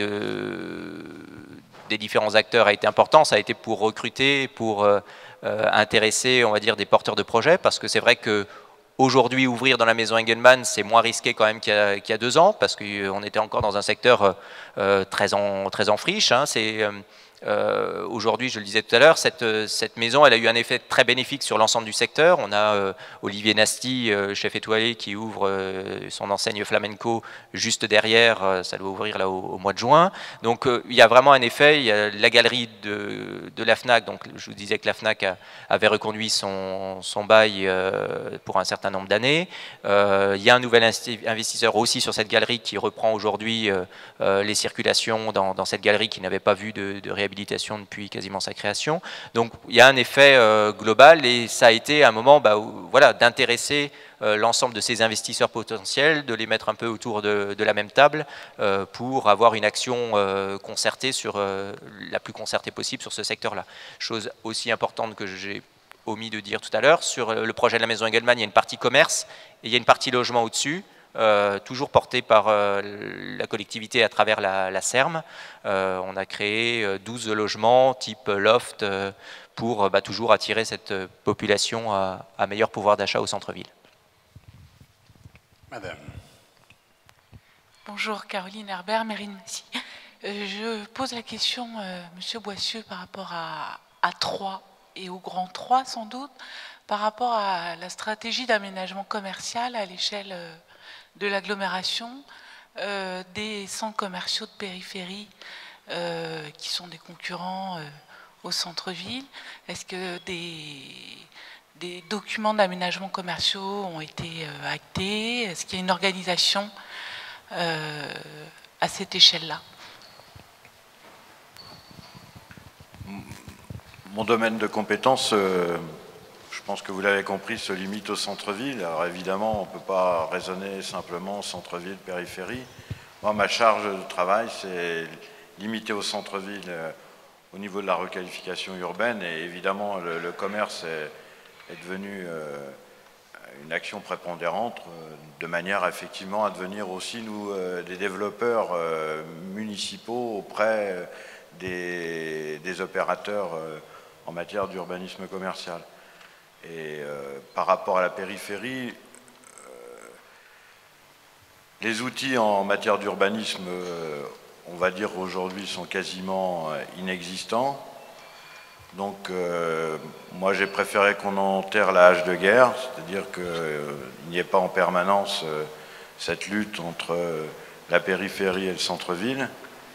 des différents acteurs a été important, ça a été pour recruter, pour intéresser, on va dire, des porteurs de projets, parce que c'est vrai que aujourd'hui, ouvrir dans la maison Engelmann, c'est moins risqué quand même qu'il y a 2 ans, parce qu'on était encore dans un secteur très en friche. Hein. Aujourd'hui, je le disais tout à l'heure, cette maison, elle a eu un effet très bénéfique sur l'ensemble du secteur. On a Olivier Nasty, chef étoilé, qui ouvre son enseigne flamenco juste derrière. Ça doit ouvrir là au mois de juin. Donc, il y a vraiment un effet. Il y a la galerie de la FNAC. Donc, je vous disais que la FNAC avait reconduit son bail pour un certain nombre d'années. Il y a un nouvel investisseur aussi sur cette galerie qui reprend aujourd'hui les circulations dans cette galerie qui n'avait pas vu de réhabilitation depuis quasiment sa création. Donc il y a un effet global et ça a été un moment d'intéresser l'ensemble de ces investisseurs potentiels, de les mettre un peu autour de la même table pour avoir une action concertée la plus concertée possible sur ce secteur-là. Chose aussi importante que j'ai omis de dire tout à l'heure, sur le projet de la maison Engelmann, il y a une partie commerce et il y a une partie logement au-dessus. Toujours porté par la collectivité à travers la SERM. On a créé 12 logements type loft pour toujours attirer cette population à meilleur pouvoir d'achat au centre-ville. Madame. Bonjour, Caroline Herbert, mairie de Massy. Je pose la question, Monsieur Boissieu, par rapport à Troyes et au Grand Troyes sans doute, par rapport à la stratégie d'aménagement commercial à l'échelle de l'agglomération, des centres commerciaux de périphérie qui sont des concurrents au centre-ville? Est-ce que des documents d'aménagement commerciaux ont été actés? Est-ce qu'il y a une organisation à cette échelle-là? Mon domaine de compétence, je pense que vous l'avez compris, se limite au centre-ville. Alors évidemment, on ne peut pas raisonner simplement centre-ville, périphérie. Moi, ma charge de travail, c'est limité au centre-ville au niveau de la requalification urbaine. Et évidemment, le commerce est devenu une action prépondérante de manière effectivement à devenir aussi, nous, des développeurs municipaux auprès des opérateurs en matière d'urbanisme commercial. Et par rapport à la périphérie, les outils en matière d'urbanisme, on va dire aujourd'hui, sont quasiment inexistants. Donc moi j'ai préféré qu'on enterre la hache de guerre, c'est-à-dire qu'il n'y ait pas en permanence cette lutte entre la périphérie et le centre-ville.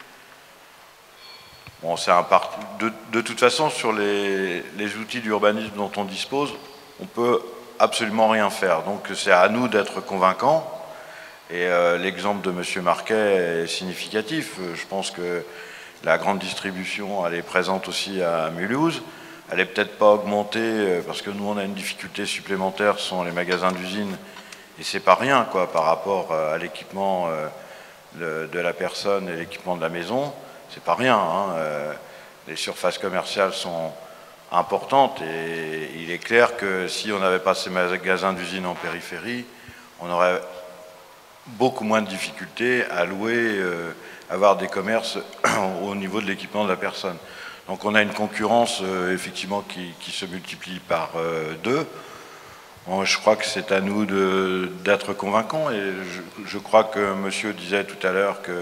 Bon, de toute façon, sur les outils d'urbanisme dont on dispose, on peut absolument rien faire. Donc c'est à nous d'être convaincants. Et l'exemple de M. Marquet est significatif. Je pense que la grande distribution, elle est présente aussi à Mulhouse. Elle n'est peut-être pas augmentée, parce que nous, on a une difficulté supplémentaire, ce sont les magasins d'usine. Et c'est pas rien, quoi, par rapport à l'équipement de la personne et l'équipement de la maison. C'est pas rien, hein. Les surfaces commerciales sont importantes et il est clair que si on n'avait pas ces magasins d'usine en périphérie, on aurait beaucoup moins de difficultés à louer, avoir des commerces au niveau de l'équipement de la personne. Donc on a une concurrence effectivement qui se multiplie par deux. Bon, je crois que c'est à nous d'être convaincants et je crois que monsieur disait tout à l'heure que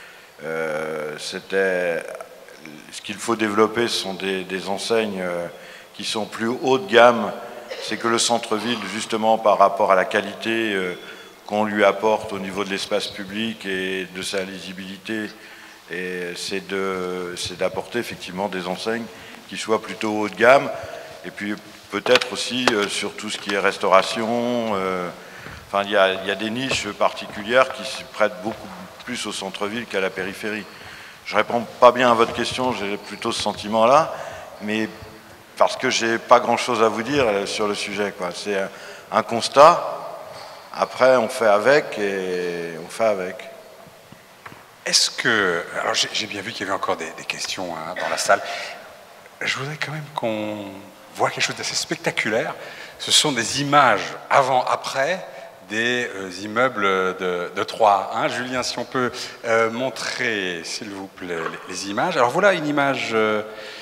ce qu'il faut développer, ce sont des enseignes qui sont plus haut de gamme. C'est que le centre-ville, justement, par rapport à la qualité qu'on lui apporte au niveau de l'espace public et de sa lisibilité, c'est d'apporter effectivement des enseignes qui soient plutôt haut de gamme. Et puis peut-être aussi sur tout ce qui est restauration. Enfin, il y a des niches particulières qui se prêtent beaucoup plus au centre-ville qu'à la périphérie. Je réponds pas bien à votre question, j'ai plutôt ce sentiment-là, mais parce que j'ai pas grand-chose à vous dire sur le sujet, quoi. C'est un constat. Après, on fait avec et on fait avec. Est-ce que... Alors, j'ai bien vu qu'il y avait encore des questions dans la salle. Je voudrais quand même qu'on voit quelque chose d'assez spectaculaire. Ce sont des images avant-après des immeubles de Troyes. Hein, Julien, si on peut montrer, s'il vous plaît, les images. Alors voilà une image de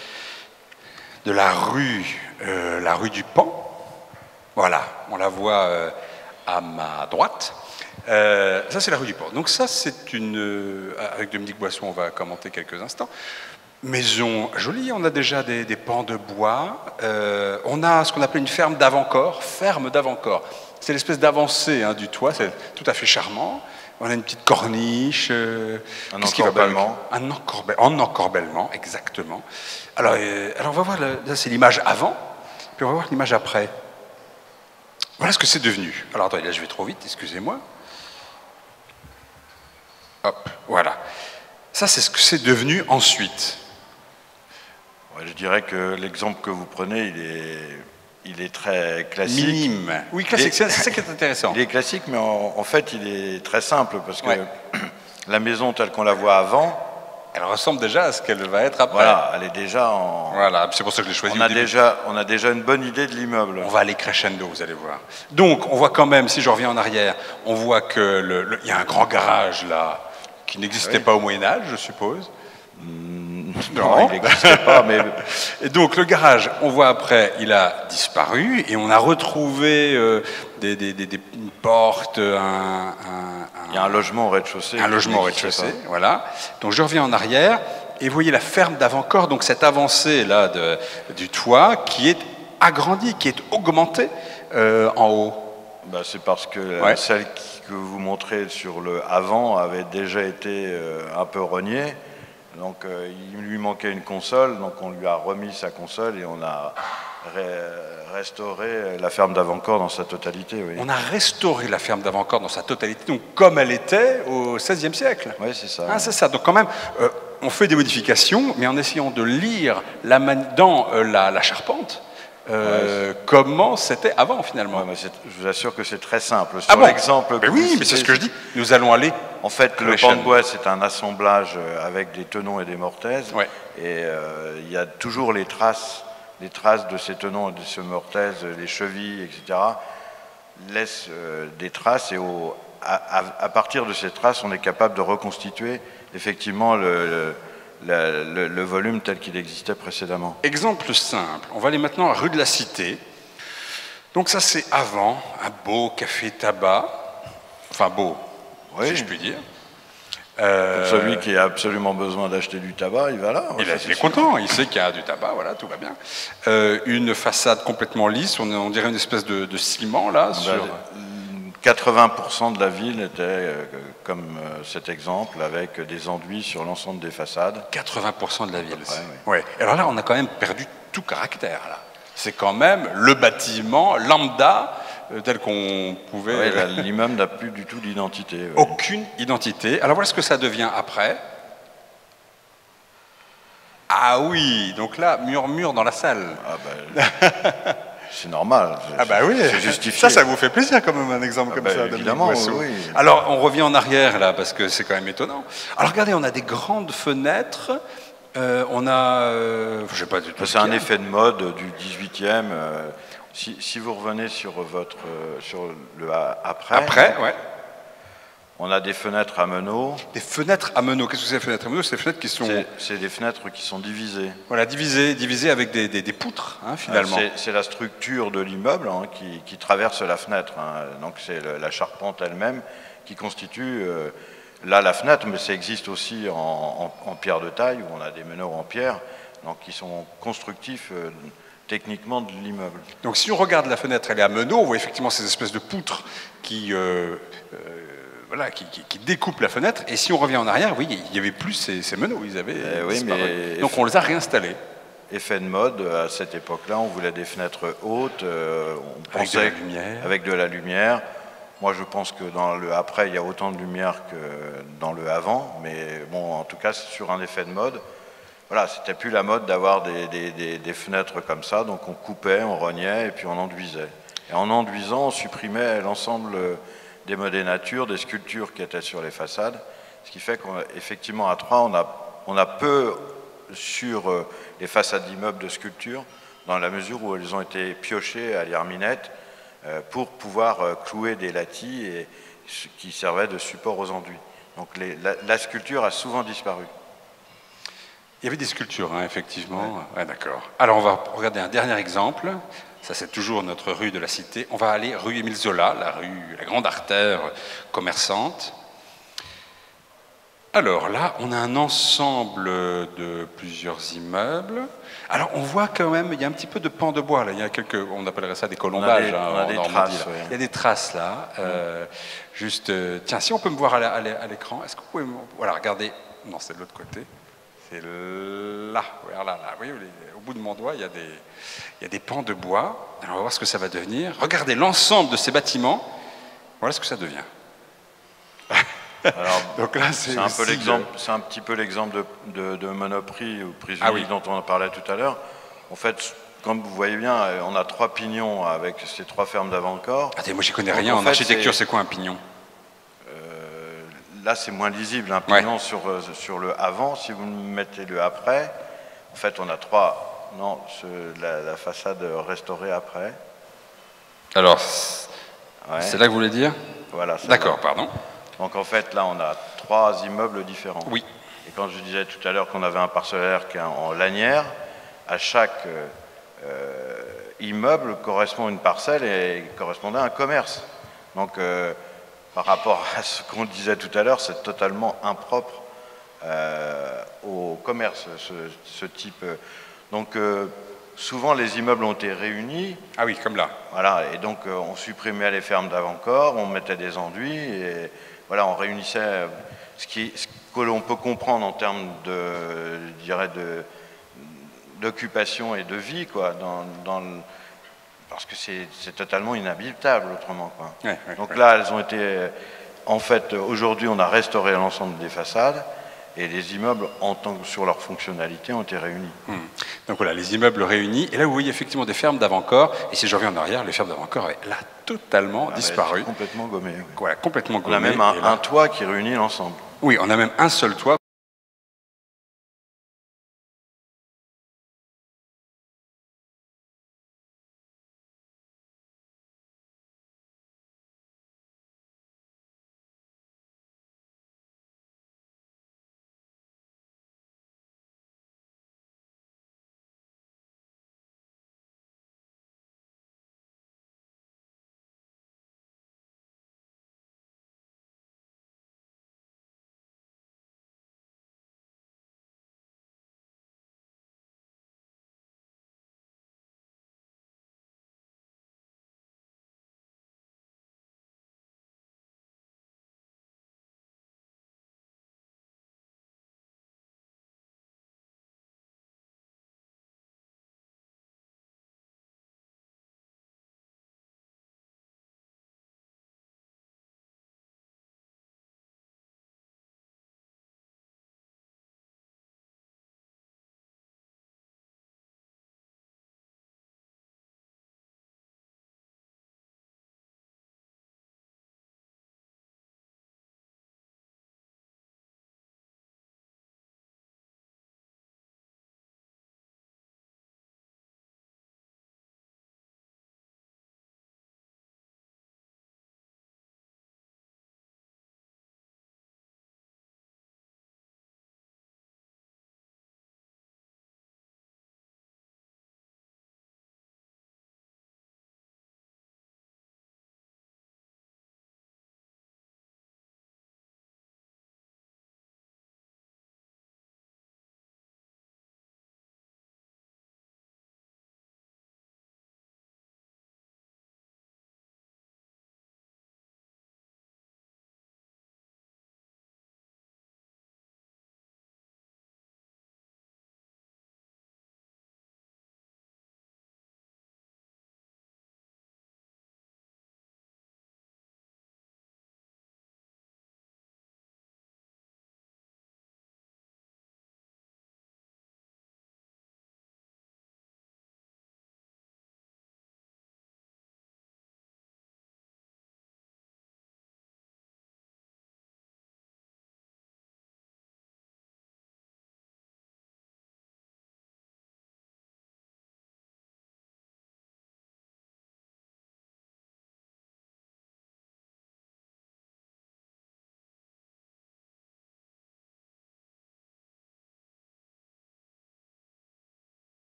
la rue du Pan. Voilà, on la voit à ma droite. Ça, c'est la rue du Pan. Donc ça, c'est une... Avec Dominique Boisson, on va commenter quelques instants. Maison jolie, on a déjà des pans de bois. On a ce qu'on appelle une ferme d'avant-corps, C'est l'espèce d'avancée du toit, c'est tout à fait charmant. On a une petite corniche. Un encorbellement. En encorbellement, exactement. Alors on va voir, là c'est l'image avant, puis on va voir l'image après. Voilà ce que c'est devenu. Alors attendez, là je vais trop vite, excusez-moi. Hop, voilà. Ça c'est ce que c'est devenu ensuite. Ouais, je dirais que l'exemple que vous prenez, il est très classique. Minime. Oui, classique, c'est ça qui est intéressant. Il est classique, mais en fait, il est très simple, parce que la maison telle qu'on la voit avant... Elle ressemble déjà à ce qu'elle va être après. Voilà, elle est déjà en... Voilà, c'est pour ça que je l'ai choisi. On a déjà une bonne idée de l'immeuble. On va aller crescendo, vous allez voir. Donc, on voit quand même, si je reviens en arrière, on voit qu'il y a un grand garage là, qui n'existait pas au Moyen-Âge, je suppose. Non, il n'existait pas, mais... Et donc, le garage, on voit après, il a disparu, et on a retrouvé une porte, il y a un logement au rez-de-chaussée. Un logement au rez-de-chaussée, voilà. Donc, je reviens en arrière, et vous voyez la ferme d'avant-corps, donc cette avancée là du toit, qui est agrandie, qui est augmentée en haut. Bah, c'est parce que celle que vous montrez sur le avant avait déjà été un peu rognée. Donc il lui manquait une console, donc on lui a remis sa console et on a restauré la ferme d'Avancourt dans sa totalité. Oui. On a restauré la ferme d'Avancourt dans sa totalité, donc comme elle était au XVIe siècle. Oui, c'est ça. Ah, c'est ça. Donc quand même, on fait des modifications, mais en essayant de lire dans la charpente, comment c'était avant finalement. Ouais, mais je vous assure que c'est très simple. Sur l'exemple. Oui, mais c'est ce que je dis. Nous allons aller. En fait, le pan de bois, c'est un assemblage avec des tenons et des mortaises. Ouais. Et il y a toujours les traces de ces tenons et de ces mortaises, les chevilles, etc. laissent des traces et à partir de ces traces, on est capable de reconstituer effectivement le volume tel qu'il existait précédemment. Exemple simple, on va aller maintenant à rue de la Cité. Donc ça c'est avant, un beau café tabac, enfin beau, oui, si je puis dire. Pour celui qui a absolument besoin d'acheter du tabac, il va là. Il est content, il sait qu'il y a du tabac, voilà, tout va bien. Une façade complètement lisse, on dirait une espèce de ciment là. Sur... 80% de la ville était comme cet exemple, avec des enduits sur l'ensemble des façades. 80% de la ville. Ouais, oui. Ouais. Alors là, on a quand même perdu tout caractère. Là. C'est quand même le bâtiment lambda tel qu'on pouvait... Oui, l'immeuble n'a plus du tout d'identité. Ouais. Aucune identité. Alors voilà ce que ça devient après. Ah oui, donc là, murmure dans la salle. Ah ben, c'est normal. Ah bah oui, c'est justifié. Ça vous fait plaisir quand même un exemple comme ça. Évidemment, oui. Alors on revient en arrière là, parce que c'est quand même étonnant. Alors regardez, on a des grandes fenêtres. On a... je sais pas du tout. C'est un effet de mode du 18e. Si vous revenez sur sur le après. Après, ouais. On a des fenêtres à meneaux. Des fenêtres à meneaux. Qu'est-ce que c'est des fenêtres à meneaux? C'est des fenêtres qui sont... C'est des fenêtres qui sont divisées. Voilà, divisées avec des poutres, hein, finalement. C'est la structure de l'immeuble hein, qui traverse la fenêtre. Hein. Donc c'est la charpente elle-même qui constitue là la fenêtre, mais ça existe aussi en pierre de taille, où on a des meneaux en pierre, donc qui sont constructifs techniquement de l'immeuble. Donc si on regarde la fenêtre, elle est à meneaux, on voit effectivement ces espèces de poutres qui découpent la fenêtre. Et si on revient en arrière, oui, il n'y avait plus ces meneaux, ils avaient disparu. Donc on les a réinstallés. Effet de mode, à cette époque-là, on voulait des fenêtres hautes, on pensait avec de la lumière. Moi, je pense que dans le après, il y a autant de lumière que dans le avant, mais bon, en tout cas, c'est sur un effet de mode. Voilà, c'était plus la mode d'avoir des fenêtres comme ça, donc on coupait, on rognait et puis on enduisait. Et en enduisant, on supprimait l'ensemble des modénatures, des sculptures qui étaient sur les façades, ce qui fait qu'effectivement à Troyes, on a peu sur les façades d'immeubles de sculptures, dans la mesure où elles ont été piochées à l'herminette pour pouvoir clouer des lattis qui servaient de support aux enduits. Donc la sculpture a souvent disparu. Il y avait des sculptures, hein, effectivement. Ouais, d'accord. Alors on va regarder un dernier exemple. Ça, c'est toujours notre rue de la Cité. On va aller rue Émile Zola, la grande artère commerçante. Alors là, on a un ensemble de plusieurs immeubles. Alors on voit quand même, il y a un petit peu de pans de bois là. Il y a on appellerait ça des colombages. On a des traces. Oui. Il y a des traces là. Juste, tiens, si on peut me voir à l'écran, est-ce que vous pouvez voilà, regardez. Non, c'est de l'autre côté. C'est là, vers là. Vous voyez, au bout de mon doigt, il y a des pans de bois. Alors on va voir ce que ça va devenir. Regardez l'ensemble de ces bâtiments. Voilà ce que ça devient. Alors, donc là, c'est un petit peu l'exemple de Monoprix ou prise unique dont on en parlait tout à l'heure. En fait, comme vous voyez bien, on a 3 pignons avec ces 3 fermes d'avant-corps. Attendez, moi j'y connais rien. En architecture, c'est quoi un pignon? Là, c'est moins lisible, un pignon sur le avant. Si vous mettez le après, en fait, on a 3. Non, la façade restaurée après. Alors, c'est là que vous voulez dire? Voilà. D'accord, pardon. Donc en fait, là, on a 3 immeubles différents. Oui. Et quand je disais tout à l'heure qu'on avait un parcellaire en lanière, à chaque immeuble correspond une parcelle et correspondait à un commerce. Donc, par rapport à ce qu'on disait tout à l'heure, c'est totalement impropre au commerce, ce type. Donc, souvent, les immeubles ont été réunis. Ah oui, comme là. Voilà, et donc on supprimait les fermes d'avant-corps, on mettait des enduits, et voilà, on réunissait. Ce que l'on peut comprendre en termes je dirais d'occupation et de vie, quoi, parce que c'est totalement inhabitable autrement, quoi. Donc là, elles ont été... En fait, aujourd'hui, on a restauré l'ensemble des façades et les immeubles, sur leur fonctionnalité, ont été réunis. Donc voilà, les immeubles réunis. Et là, vous voyez effectivement des fermes d'avant-corps. Et si je reviens en arrière, les fermes d'avant-corps avaient là totalement disparu. Complètement gommé. Oui. Voilà, complètement gommé. On a même un toit qui réunit l'ensemble. Oui, on a même un seul toit.